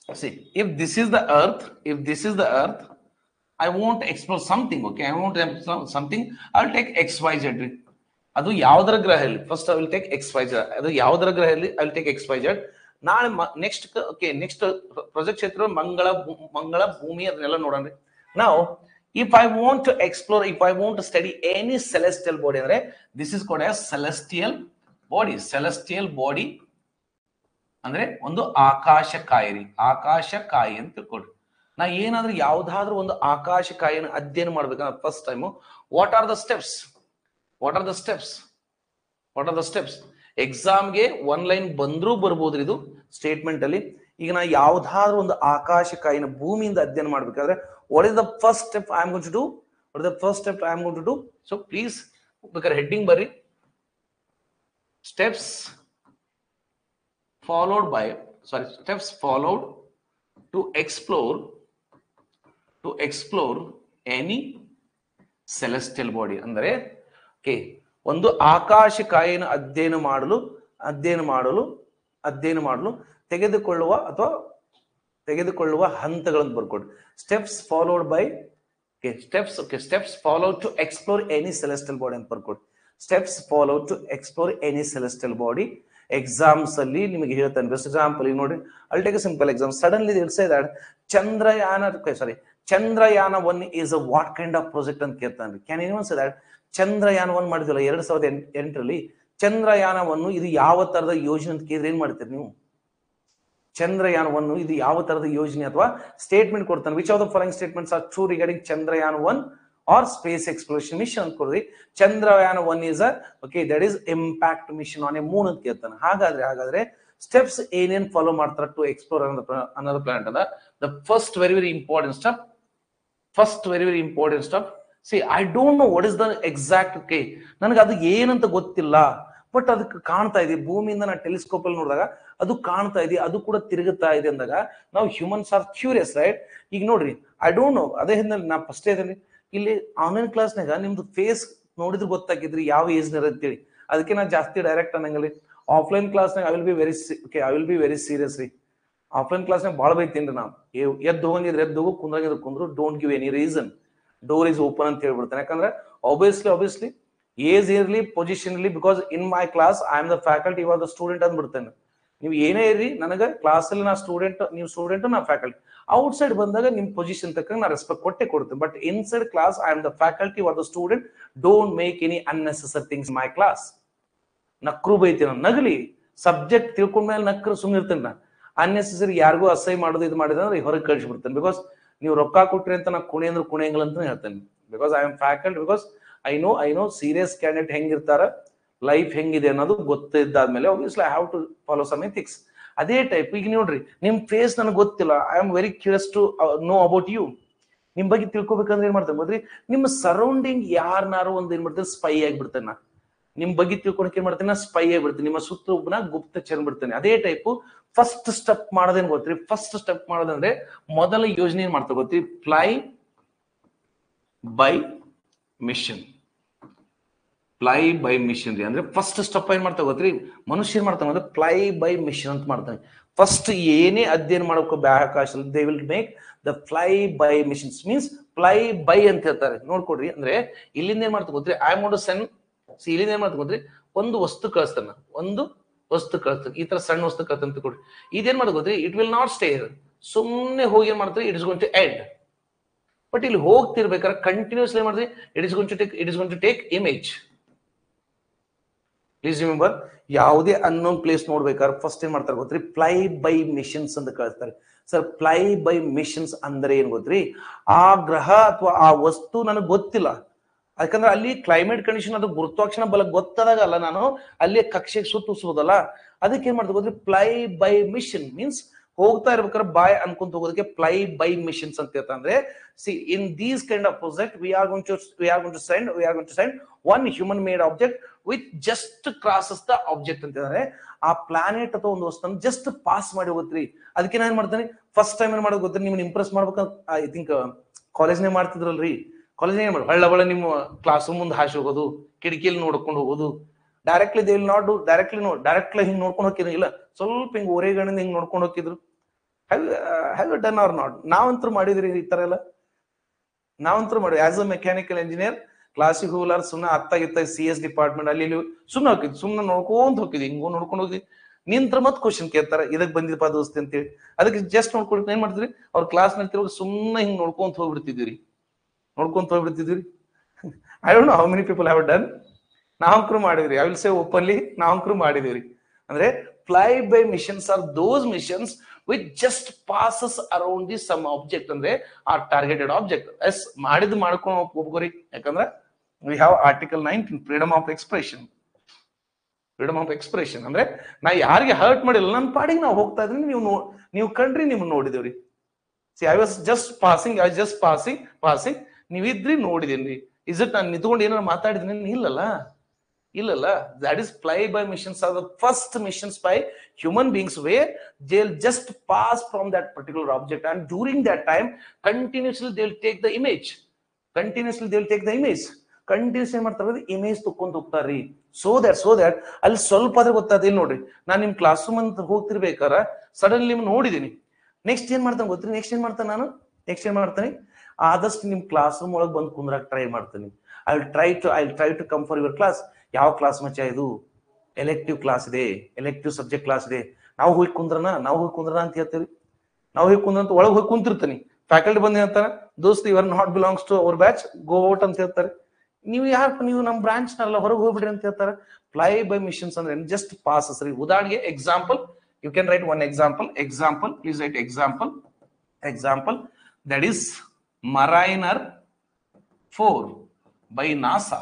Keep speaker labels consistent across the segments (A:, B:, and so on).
A: See, if this is the Earth, I won't explore something. Okay, I won't explore something. I'll take XYZ. ಅದು ಯಾವುದರ ಗ್ರಹ ಇರಲಿ first I will take XYZ. ಅದು ಯಾವುದರ ಗ್ರಹ ಇರಲಿ ಐ ವಿಲ್ ಟೇಕ್ XYZ. ನಾಳೆ ನೆಕ್ಸ್ಟ್ ನೆಕ್ಸ್ಟ್ ಪ್ರೊಜೆಕ್ಟ್ ಕ್ಷೇತ್ರ ಮಂಗಳ ಭೂಮಿ ಅದನ್ನೆಲ್ಲ ನೋಡೋಣ. ನಾವು if I want to explore, if I want to study any celestial body ಅಂದ್ರೆ this is called as celestial body ಅಂದ್ರೆ ಒಂದು ಆಕಾಶಕಾಯಿ ಅಂತ ತಿಳ್ಕೊಡ್ರಿ. ನಾ ಏನಾದ್ರೂ ಯಾವ್ದಾದ್ರೂ ಒಂದು ಆಕಾಶಕಾಯಿನ ಅಧ್ಯಯನ ಮಾಡ್ಬೇಕಂದ್ರೆ first time what are the steps ಎಕ್ಸಾಮ್ಗೆ ಒನ್ ಲೈನ್ ಬಂದ್ರೂ ಬರ್ಬೋದ್ರಿ ಇದು ಸ್ಟೇಟ್ಮೆಂಟ್ ಅಲ್ಲಿ. ಈಗ ನಾ ಯಾವ್ದಾದ್ರೂ ಒಂದು ಆಕಾಶಕಾಯಿನ ಭೂಮಿಯಿಂದ ಅಧ್ಯಯನ ಮಾಡ್ಬೇಕಾದ್ರೆ what is the first step I am going to do. So please ಬೇಕಾದ್ರೆ ಹೆಡ್ಡಿಂಗ್ ಬರ್ರಿ, steps followed to explore any celestial body. ಅಂದ್ರೆ ಓಕೆ, ಒಂದು ಆಕಾಶಕಾಯಿನ ಅಧ್ಯಯನ ಮಾಡಲು ತೆಗೆದುಕೊಳ್ಳುವ ಹಂತಗಳನ್ನು ಬರ್ಕೊಡಿ. Steps followed to explore any celestial body ಅಂತ ಬರ್ಕೊಡಿ. Steps follow to explore any celestial body. Exams ಅಲ್ಲಿ ನಿಮಗೆ ಹೇಳ್ತಾನೆ. ಬೆಸ್ಟ್ ಎಕ್ಸಾಂಪಲ್ ಈಗ ನೋಡಿ, I take a simple exam. Suddenly say that Chandrayaan 1 is a what kind of project ಅಂತ ಕೇಳ್ತಾನೆ. Can anyone say that Chandrayaan 1 ಮಾಡಿದ್ವಲ್ಲ 2008ರಲ್ಲಿ, ಚಂದ್ರಯಾನ 1 ಇದು ಯಾವ ತರದ ಯೋಜನೆ ಅಂತ ಕೇಳಿದ್ರೆ ಏನ್ ಮಾಡ್ತೀರಿ ನೀವು? ಚಂದ್ರಯಾನ 1 ಇದು ಯಾವ ತರದ ಯೋಜನೆ ಅಥವಾ ಸ್ಟೇಟ್ಮೆಂಟ್ ಕೊಡ್ತಾನೆ. Which of the following statements are true regarding Chandrayaan 1 are space exploration mission ಅಂತ ಕೊಡ್ರಿ. Chandrayaan 1 is a that is impact mission on a moon ಅಂತ ಕೇಳ್ತಾನೆ. ಹಾಗಾದ್ರೆ ಸ್ಟೆಪ್ಸ್ ಏನೇನ್ ಫಾಲೋ ಮಾಡ್ತಾರೆ ಟು ಎಕ್ಸ್ಪ್ಲೋರ್ ಅನ್ನೋದು ಪ್ಲಾನೆಟ್ ಅದ. The first very important step see I don't know what is the exact. ನನಗೆ ಅದು ಏನಂತ ಗೊತ್ತಿಲ್ಲ, ಬಟ್ ಅದಕ್ಕೆ ಕಾಣ್ತಾ ಇದೆ ಭೂಮಿಯಿಂದ ನಾ ಟೆಲಿಸ್ಕೋಪ್ ಅಲ್ಲಿ ನೋಡಿದಾಗ ಅದು ಕಾಣ್ತಾ ಇದೆ, ಅದು ಕೂಡ ತಿರುಗುತ್ತಾ ಇದೆ ಅಂದಾಗ ನಾವು ಹ್ಯೂಮನ್ಸ್ ಆರ್ ಕ್ಯೂರಿಯಸ್, ರೈಟ್? ಈಗ ನೋಡ್ರಿ, ಐ ಡೋಂಟ್ ನೋ, ಅದೇ ಹಿಂದೆ ನಾ ಫಸ್ಟ್ ಇದ್ದೀನಿ ಇಲ್ಲಿ ಆನ್ಲೈನ್ ಕ್ಲಾಸ್ನಾಗ ನಿಮ್ದು ಫೇಸ್ ನೋಡಿದ್ರೆ ಗೊತ್ತಾಗಿದ್ರಿ ಯಾವ ಏಜ್ ನರ ಅಂತೇಳಿ. ಅದಕ್ಕೆ ನಾ ಜಾಸ್ತಿ ಡೈರೆಕ್ಟ್ ಅನ್ನಂಗಲ್ಲಿ. ಆಫ್ಲೈನ್ ಕ್ಲಾಸ್ನಾಗ I will be very serious ರೀ. ಆಫ್ಲೈನ್ ಕ್ಲಾಸ್ನಾಗ ಭಾಳ ಬೈತೀನಿ ನಾವು. ಎದ್ದು ಹೋಗಂಗಿದ್ರೆ ಕುಂದ್ರು, don't give any reason, door is open ಅಂತ ಹೇಳ್ಬಿಡ್ತಾನೆ. ಯಾಕಂದ್ರೆ ಆಬ್ವಿಯಸ್ಲಿ ಏಜ್ ಇರ್ಲಿ, ಪೊಸಿಷನ್ ಇರ್ಲಿ, because in my class I am the faculty, you are the student ಅಂದ್ಬಿಡ್ತೇನೆ. ನೀವು ಏನೇ ಇರ್ರಿ, ನನಗೆ ಕ್ಲಾಸ್ ಅಲ್ಲಿ ನಾ ಸ್ಟೂಡೆಂಟ್, ನೀವು ಸ್ಟೂಡೆಂಟ್, ನಾ ಫ್ಯಾಕಲ್ಟಿ. ಔಟ್ ಸೈಡ್ ಬಂದಾಗ ನಿಮ್ ಪೊಸಿಷನ್ ತಕ್ಕ ನಾ ರೆಸ್ಪೆಕ್ಟ್ ಕೊಡ್ತೇನೆ. But inside class I am the faculty, you are the student. Don't make any unnecessary things my class. ನಕ್ರು ಬೈತೀನಿ, ನಗಲಿ, ಸಬ್ಜೆಕ್ಟ್ ತಿಳ್ಕೊಂಡ್ಮೇಲೆ ನಕ್ರು ಸುಮ್ಮನಿರ್ತೇನೆ ನಾ. ಅನ್ನೆಸೆಸರಿ ಯಾರಿಗೂ ಅಸಹ್ಯ ಮಾಡೋದು ಇದು ಮಾಡಿದ್ರೆ ಹೊರಗೆ ಕಳಿಸ್ಬಿಡ್ತೇನೆ. ಬಿಕಾಸ್ ನೀವು ರೊಕ್ಕ ಕೊಟ್ರಿ ಅಂತ ನಾ ಕುಣಿಯಂಗಿಲ್ಲ ಅಂತ ಹೇಳ್ತೇನೆ. Because I am faculty, because I know serious candidate ಹೆಂಗಿರ್ತಾರ, ಲೈಫ್ ಹೆಂಗಿದೆ ಅನ್ನೋದು ಗೊತ್ತಿದ್ದಾದ್ಮೇಲೆ obviously I have to follow some ethics. ಅದೇ ಟೈಪ್ ಈಗ ನೋಡ್ರಿ, ನಿಮ್ ಫೇಸ್ ನನಗೆ ಗೊತ್ತಿಲ್ಲ, I am very curious to know about you. ನಿಮ್ ಬಗ್ಗೆ ತಿಳ್ಕೊಬೇಕಂದ್ರೆ ಏನ್ ಮಾಡ್ತೇನೆ ಗೊತ್ತ್ರಿ, ನಿಮ್ಮ ಸರೌಂಡಿಂಗ್ ಯಾರನ್ನಾರು ಒಂದ್ ಏನ್ ಮಾಡ್ತೇನೆ, ಸ್ಪೈ ಆಗಿಬಿಡ್ತೇನೆ ನಾ. ನಿಮ್ ಬಗ್ಗೆ ತಿಳ್ಕೊಳಕ್ ಏನ್ ಮಾಡ್ತೇನೆ, ಸ್ಪೈ ಆಗಿಬಿಡ್ತೇನೆ. ನಿಮ್ಮ ಸುತ್ತ ಒಬ್ಬನ ಗುಪ್ತಚರ ಬಿಡ್ತೇನೆ. ಅದೇ ಟೈಪ್ ಫಸ್ಟ್ ಸ್ಟೆಪ್ ಮಾಡೋದೇನ್ ಗೊತ್ತ್ರಿ? ಫಸ್ಟ್ ಸ್ಟೆಪ್ ಮಾಡೋದಂದ್ರೆ ಮೊದಲ ಯೋಜನೆ ಏನ್ ಮಾಡ್ತಾ ಗೊತ್ತ್ರಿ? ಫ್ಲೈ ಬೈ ಮಿಷನ್ ರೀ. ಅಂದ್ರೆ ಫಸ್ಟ್ ಸ್ಟೆಪ್ ಏನ್ ಮಾಡ್ತಾ ಗೊತ್ತ್ರಿ? ಮನುಷ್ಯ ಏನ್ ಮಾಡ್ತಾನೆ ಅಂದ್ರೆ ಫ್ಲೈ ಬೈ ಮಿಷನ್ ಅಂತ ಮಾಡ್ತಾನೆ. ಫಸ್ಟ್ ಏನೇ ಅಧ್ಯಯನ ಮಾಡಬೇಕು ಬಾಹ್ಯಾಕಾಶದಲ್ಲಿ, they will make the fly by missions. Means fly by ಅಂತ ಹೇಳ್ತಾರೆ. ನೋಡ್ಕೊಡ್ರಿ, ಅಂದ್ರೆ ಇಲ್ಲಿಂದ ಏನ್ ಮಾಡ್ತಾ ಗೊತ್ತ್ರಿ? ಐ ವಾಂಟ್ ಟು ಸೆಂಡ್, ಇಲ್ಲಿಂದ ಏನ್ ಮಾಡ್ತಾ ಗೊತ್ತ್ರಿ? ಒಂದು ವಸ್ತು ಕಳಿಸ್ತಾನ, ಈ ತರ ಸಣ್ಣ ವಸ್ತು ಕಳ್ತಂತ ಕೊಡ್ರಿ. ಇದೇನ್ ಮಾಡ್ತಾ ಗೊತ್ತ್ರಿ? ಇಟ್ ವಿಲ್ ನಾಟ್ ಸ್ಟೇ, ಸುಮ್ಮನೆ ಹೋಗಿ ಏನ್ ಮಾಡ್ತಾರೆ, it is going to end. But ಇಲ್ಲಿ ಹೋಗ್ತಿರ್ಬೇಕಾದ್ರೆ ಕಂಟಿನ್ಯೂಸ್ಲಿ ಏನ್ ಮಾಡ್ತೀವಿ? It is going to take image. Please remember, ಯಾವುದೇ ಅನ್ನೋನ್ ಪ್ಲೇಸ್ ನೋಡ್ಬೇಕಾದ್ರೆ ಫಸ್ಟ್ ಏನ್ ಮಾಡ್ತಾರೆ ಗೊತ್ತ್ರಿ? ಫ್ಲೈ ಬೈ ಮಿಷನ್ಸ್ ಅಂತ ಕಳಿಸ್ತಾರೆ. ಸರ್, ಫ್ಲೈ ಬೈ ಮಿಷನ್ಸ್ ಅಂದ್ರೆ ಏನ್ ಗೊತ್ತ್ರಿ? ಆ ಗ್ರಹ ಅಥವಾ ಆ ವಸ್ತು ನನಗೆ ಗೊತ್ತಿಲ್ಲ, ಯಾಕಂದ್ರೆ ಅಲ್ಲಿ ಕ್ಲೈಮೇಟ್ ಕಂಡೀಷನ್, ಅದು ಗುರುತ್ವಾಕರ್ಷಣ ಬಲ ಗೊತ್ತಾದಾಗಲ್ಲ ನಾನು ಅಲ್ಲಿ ಕಕ್ಷೆಗೆ ಸುತ್ತಿಸೋದಲ್ಲ. ಅದಕ್ಕೆ ಏನ್ ಮಾಡ್ತಾರೆ ಗೊತ್ತ್ರಿ? ಫ್ಲೈ ಬೈ ಮಿಷನ್ ಮೀನ್ಸ್ ಹೋಗ್ತಾ ಇರ್ಬೇಕಾದ್ರೆ ಬಾಯ್ ಅನ್ಕೊಂತ ಹೋಗೋದಕ್ಕೆ ಫ್ಲೈ ಬೈ ಮಿಷನ್ಸ್ ಅಂತ ಹೇಳ್ತಾ. ಅಂದ್ರೆ see in these kind of project we are going to send one human made object with just crosses the object ಅಂತ ಹೇಳಿದ್ರೆ ಆ ಪ್ಲಾನೆಟ್ ಅಥವಾ ಒಂದು ವಸ್ತುನ ಜಸ್ಟ್ ಪಾಸ್ ಮಾಡಿ ಹೋಗ್ತ್ರಿ. ಅದಕ್ಕೆ ನಾನು ಏನ್ ಮಾಡ್ತೇನೆ, ಫಸ್ಟ್ ಟೈಮ್ ಏನ್ ಮಾಡೋದು ಗೊತ್ತ್ರಿ? ನಿಮ್ನ ಇಂಪ್ರೆಸ್ ಮಾಡ್ಬೇಕಂತ ಐ ಥಿಂಕ್ ಕಾಲೇಜ್ನೇ ಮಾಡ್ತಿದ್ರಲ್ರಿ. ಕಾಲೇಜ್ ಏನ್ ಮಾಡಿ ಹಳ್ಳ ನಿಮ್ಮ ಕ್ಲಾಸ್ ರೂಮ್ ಮುಂದೆ ಹಾಸಿ ಹೋಗೋದು, ಕಿಟಕಿಯಲ್ಲಿ ನೋಡ್ಕೊಂಡು ಹೋಗೋದು. Directly they will not do directly ಹಿಂಗ್ ನೋಡ್ಕೊಂಡು ಹೋಗಿದ್ರು. ಇಲ್ಲ, ಸ್ವಲ್ಪ ಹಿಂಗ್ ಓರೆಗಣ್ಣಿಂದ ಹಿಂಗ್ ನೋಡ್ಕೊಂಡು ಹೋಗಿದ್ರು. Have you done or not? ನಾವಂತೂ ಮಾಡಿದ್ರಿ ಈ ತರ ಎಲ್ಲ, ನಾವಂತೂ ಮಾಡಿ ಆಸ್ ಅ ಮೆಕ್ಯಾನಿಕಲ್ ಇಂಜಿನಿಯರ್ ಕ್ಲಾಸಿಗೆ ಹೋಗ್ಲಾರ ಸುಮ್ಮನೆ ಅತ್ತಾಗಿತ್ತ CS ಡಿಪಾರ್ಟ್ಮೆಂಟ್ ಅಲ್ಲಿ ಇಲ್ಲಿ ಸುಮ್ಮನೆ ಹೋಗಿದ್, ಸುಮ್ಮನೆ ನೋಡ್ಕೊಂತ ಹೋಗಿದ್ವಿ, ಹಿಂಗೋ ನೋಡ್ಕೊಂಡು ಹೋಗಿ ನಿಂತ್ರ ಮತ್ ಕ್ವಶನ್ ಕೇಳ್ತಾರ ಇದಕ್ ಬಂದಿದಪ್ಪ ದೋಸ್ತಿ ಅಂತೇಳಿ. ಅದಕ್ಕೆ ಜಸ್ಟ್ ನೋಡ್ಕೊಂಡು ಏನ್ ಮಾಡ್ತೀರಿ, ಅವ್ರ ಕ್ಲಾಸ್ ನಲ್ತಿರುವಾಗ ಸುಮ್ಮನೆ ಹಿಂಗ್ ನೋಡ್ಕೊಂತ ಹೋಗ್ಬಿಡ್ತಿದ್ವಿ, ನೋಡ್ಕೊಂತ ಹೋಗ್ಬಿಡ್ತಿದ್ವಿ. I don't know how many people have done. ನಾವಂಕರು ಮಾಡಿದ್ರಿ, ಐ ವಿಲ್ ಸೇ ಓಪನ್ಲಿ ನಾವಂಕರು ಮಾಡಿದೀವ್ರಿ. ಅಂದ್ರೆ fly by missions are those missions which just passes around the some object, ಅಂದ್ರೆ ಆ ಟಾರ್ಗೆಟೆಡ್ ಆಬ್ಜೆಕ್ಟ್. ಎಸ್ ಮಾಡಿದ್ ಮಾಡ್ಕೊಂಡು ಒಪ್ಕೋರಿ, ಯಾಕಂದ್ರೆ we have article 19 freedom of expression. Freedom of expression ಅಂದ್ರೆ ನಾ ಯಾರಿಗೆ ಹರ್ಟ್ ಮಾಡಿಲ್ಲ, ನನ್ನ ಪಾಡಿಗೆ ನಾವು ಹೋಗ್ತಾ ಇದ್ರಿ, ನೀವು ಕಂಡ್ರಿ, ನಿಮ್ಗೆ ನೋಡಿದೇವ್ರಿ. See I was just passing ನೀವಿದ್ರಿ ನೋಡಿದೇನ್ರಿ. ಇಸ್ ಇಟ್ ನಾನು ನಿಂತ್ಕೊಂಡು ಏನಾರು ಮಾತಾಡಿದ್ದೀನಿ? ಇಲ್ಲಲ್ಲ. That is fly by missions are the first missions by human beings where they'll just pass from that particular object, and during that time continuously they'll take the image. Continues ಏನ್ ಮಾಡ್ತಾರೆ, image ತಕೊಂಡ್ ಹೋಗ್ತಾರ್ರಿ. So that ಅಲ್ಲಿ ಸ್ವಲ್ಪ ಆದ್ರೆ ಗೊತ್ತಾದ. ಇಲ್ಲಿ ನೋಡ್ರಿ, ನಾನ್ ನಿಮ್ ಕ್ಲಾಸ್ ರೂಮ್ ಅಂತ ಹೋಗ್ತಿರ್ಬೇಕಾರ ಸಡನ್ಲಿ ನಿಮ್ ನೋಡಿದೀನಿ. ನೆಕ್ಸ್ಟ್ ಏನ್ ಮಾಡ್ತಾನೆ ಗೊತ್ತ್ರಿ? ನೆಕ್ಸ್ಟ್ ಏನ್ ಮಾಡ್ತಾನೆ, ಆದಷ್ಟು ನಿಮ್ ಕ್ಲಾಸ್ ರೂಮ್ ಒಳಗೆ ಬಂದು ಕುಂದ್ರಾಕ್ ಟ್ರೈ ಮಾಡ್ತೀನಿ. I try to come for your class. ಯಾವ ಕ್ಲಾಸ್ ಮಚ್ಚ ಇದು? ಎಲೆಕ್ಟಿವ್ ಕ್ಲಾಸ್ ಇದೆ, ಎಲೆಕ್ಟಿವ್ ಸಬ್ಜೆಕ್ಟ್ ಕ್ಲಾಸ್ ಇದೆ. ನಾವು ಹೋಗಿ ಕುಂದ್ರನ ಅಂತ ಹೇಳ್ತೀವಿ. ನಾವು ಹೋಗಿ ಕುಂದ್ರ ಅಂತ ಒಳಗೆ ಹೋಗಿ ಕುಂತಿರ್ತೀನಿ. ಫ್ಯಾಕಲ್ಟಿ ಬಂದು ಹೇಳ್ತಾರ, ದೋಸ್ತ್ you are not belongs to our batch, go out ಅಂತ ಹೇಳ್ತಾರೆ. ನೀವು ನಮ್ಮ ಬ್ರಾಂಚ್ ನಲ್ಲ ಹೊರಗೆ ಹೋಗ್ಬಿಡ್ರಿ ಅಂತ ಹೇಳ್ತಾರೆ. ಫ್ಲೈ ಬೈ ಮಿಷನ್ಸ್ ಅಂದ್ರೆ ಜಸ್ಟ್ ಪಾಸಸ್ ರೀ. ಉದಾಹರಣೆಗೆ example, you can write one example, please write example that is Mariner 4 by NASA,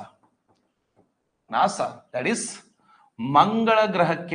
A: that is ಮಂಗಳ ಗ್ರಹಕ್ಕೆ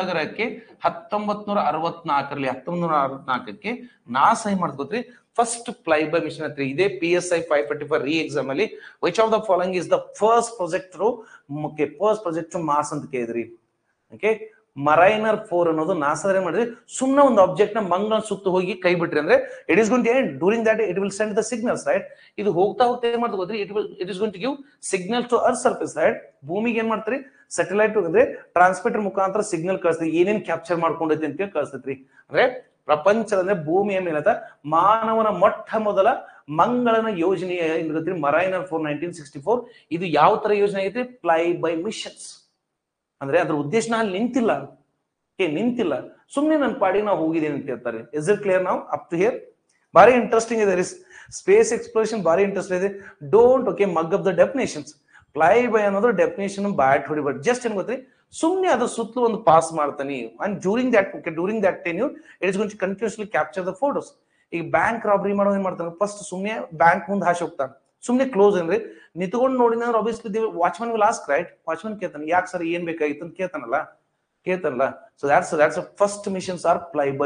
A: 1964ಕ್ಕೆ ನಾಸಾ ಏನ್ ಮಾಡ್ತೋತ್ರಿ, ಫಸ್ಟ್ ಫ್ಲೈ ಬೈ ಮಿಷನ್ ಐತ್ರಿ. ಇದೇ PSI 545 ರೀ ಎಕ್ಸಾಮ್ ಅಲ್ಲಿ which of the following is the first project Mars ಅಂತ ಕೇಳಿದ್ರಿ. ಓಕೆ, Mariner 4 ಅನ್ನೋದು ನಾಸಾ ಮಾಡಿದ್ರಿ. ಸುಮ್ಮನೆ ಒಂದು ಆಬ್ಜೆಕ್ಟ್ ನ ಮಂಗಳ ಸುತ್ತ ಹೋಗಿ ಕೈ ಬಿಟ್ರಿ ಅಂದ್ರೆ it is going to end during that it will send the signals, right. ಇದು ಹೋಗ್ತಾ ಏನ್ ಮಾಡ್ತಾ ಗೊತ್ತ್ರಿ, it is going to give signal to earth surface, right. ಭೂಮಿಗೆ ಏನ್ ಮಾಡ್ತೀರಿ, ಸ್ಯಾಟಲೈಟ್ ಅಂದ್ರೆ ಟ್ರಾನ್ಸ್ಮಿಟರ್ ಮುಖಾಂತರ ಸಿಗ್ನಲ್ ಕಳಿಸ್ತೀವಿ, ಏನೇನ್ ಕ್ಯಾಪ್ಚರ್ ಮಾಡ್ಕೊಂಡೈತಿ ಅಂತ ಕಳಿಸ್ತೈತ್ರಿ. ಅಂದ್ರೆ ಪ್ರಪಂಚದ ಅಂದ್ರೆ ಭೂಮಿಯ ಮೇಲದ ಮಾನವನ ಮೊಟ್ಟ ಮೊದಲ ಮಂಗಳನ ಯೋಜನೆ ಏನಿರುತ್ತೆ Mariner 4 1964. ಇದು ಯಾವ ತರ ಯೋಜನೆ ಐತಿ? Fly by missions. ಅಂದ್ರೆ ಅದ್ರ ಉದ್ದೇಶ ಅಲ್ಲಿ ನಿಂತಿಲ್ಲ, ಸುಮ್ನೆ ನನ್ನ ಪಾಡಿಗೆ ನಾವು ಹೋಗಿದ್ದೇನೆ ಅಂತ ಹೇಳ್ತಾರೆ. ಇಸ್ ಇಟ್ ಕ್ಲಿಯರ್ ನಾವು ಅಪ್ ಟು ಹಿಯರ್? ಬಾರಿ ಇಂಟ್ರೆಸ್ಟಿಂಗ್ ಇದೆ ಸ್ಪೇಸ್ ಎಕ್ಸ್ಪ್ಲೋರೇಷನ್, ಬಾರಿ ಇಂಟ್ರೆಸ್ಟ್ ಇದೆ. Don't mug up the definitions. Fly by ಅನ್ನೋದು ಡೆಫಿನೇಷನ್ ಬ್ಯಾಟ್ ಹೊಡಿಬಾರ್ದು. ಜಸ್ಟ್ ಏನ್ ಗೊತ್ತ್ರಿ, ಸುಮ್ನೆ ಅದ್ರ ಸುತ್ತಲೂ ಒಂದು ಪಾಸ್ ಮಾಡ್ತಾನೆ. And during that tenure it is going to continuously capture the photos. ಈಗ ಬ್ಯಾಂಕ್ ರಾಬರಿ ಮಾಡೋ ಏನ್ ಮಾಡ್ತಾನೆ, ಫಸ್ಟ್ ಸುಮ್ನೆ ಬ್ಯಾಂಕ್ ಮುಂದೆ ಹಾಸಿ ಹೋಗ್ತಾನೆ, ಸುಮ್ನೆ ಕ್ಲೋಸ್ ಏನ್ರಿ ನಿಂತ್ಕೊಂಡು ನೋಡಿದ್ರೆ obviously watchman will ask, right. Watchman ಕೇಳ್ತಾನೆ, ಯಾಕೆ ಸರ್ ಏನ್ ಬೇಕಾಗಿತ್ತು ಅಂತ ಕೇಳ್ತಾನಲ್ಲ. So that's a first missions are fly by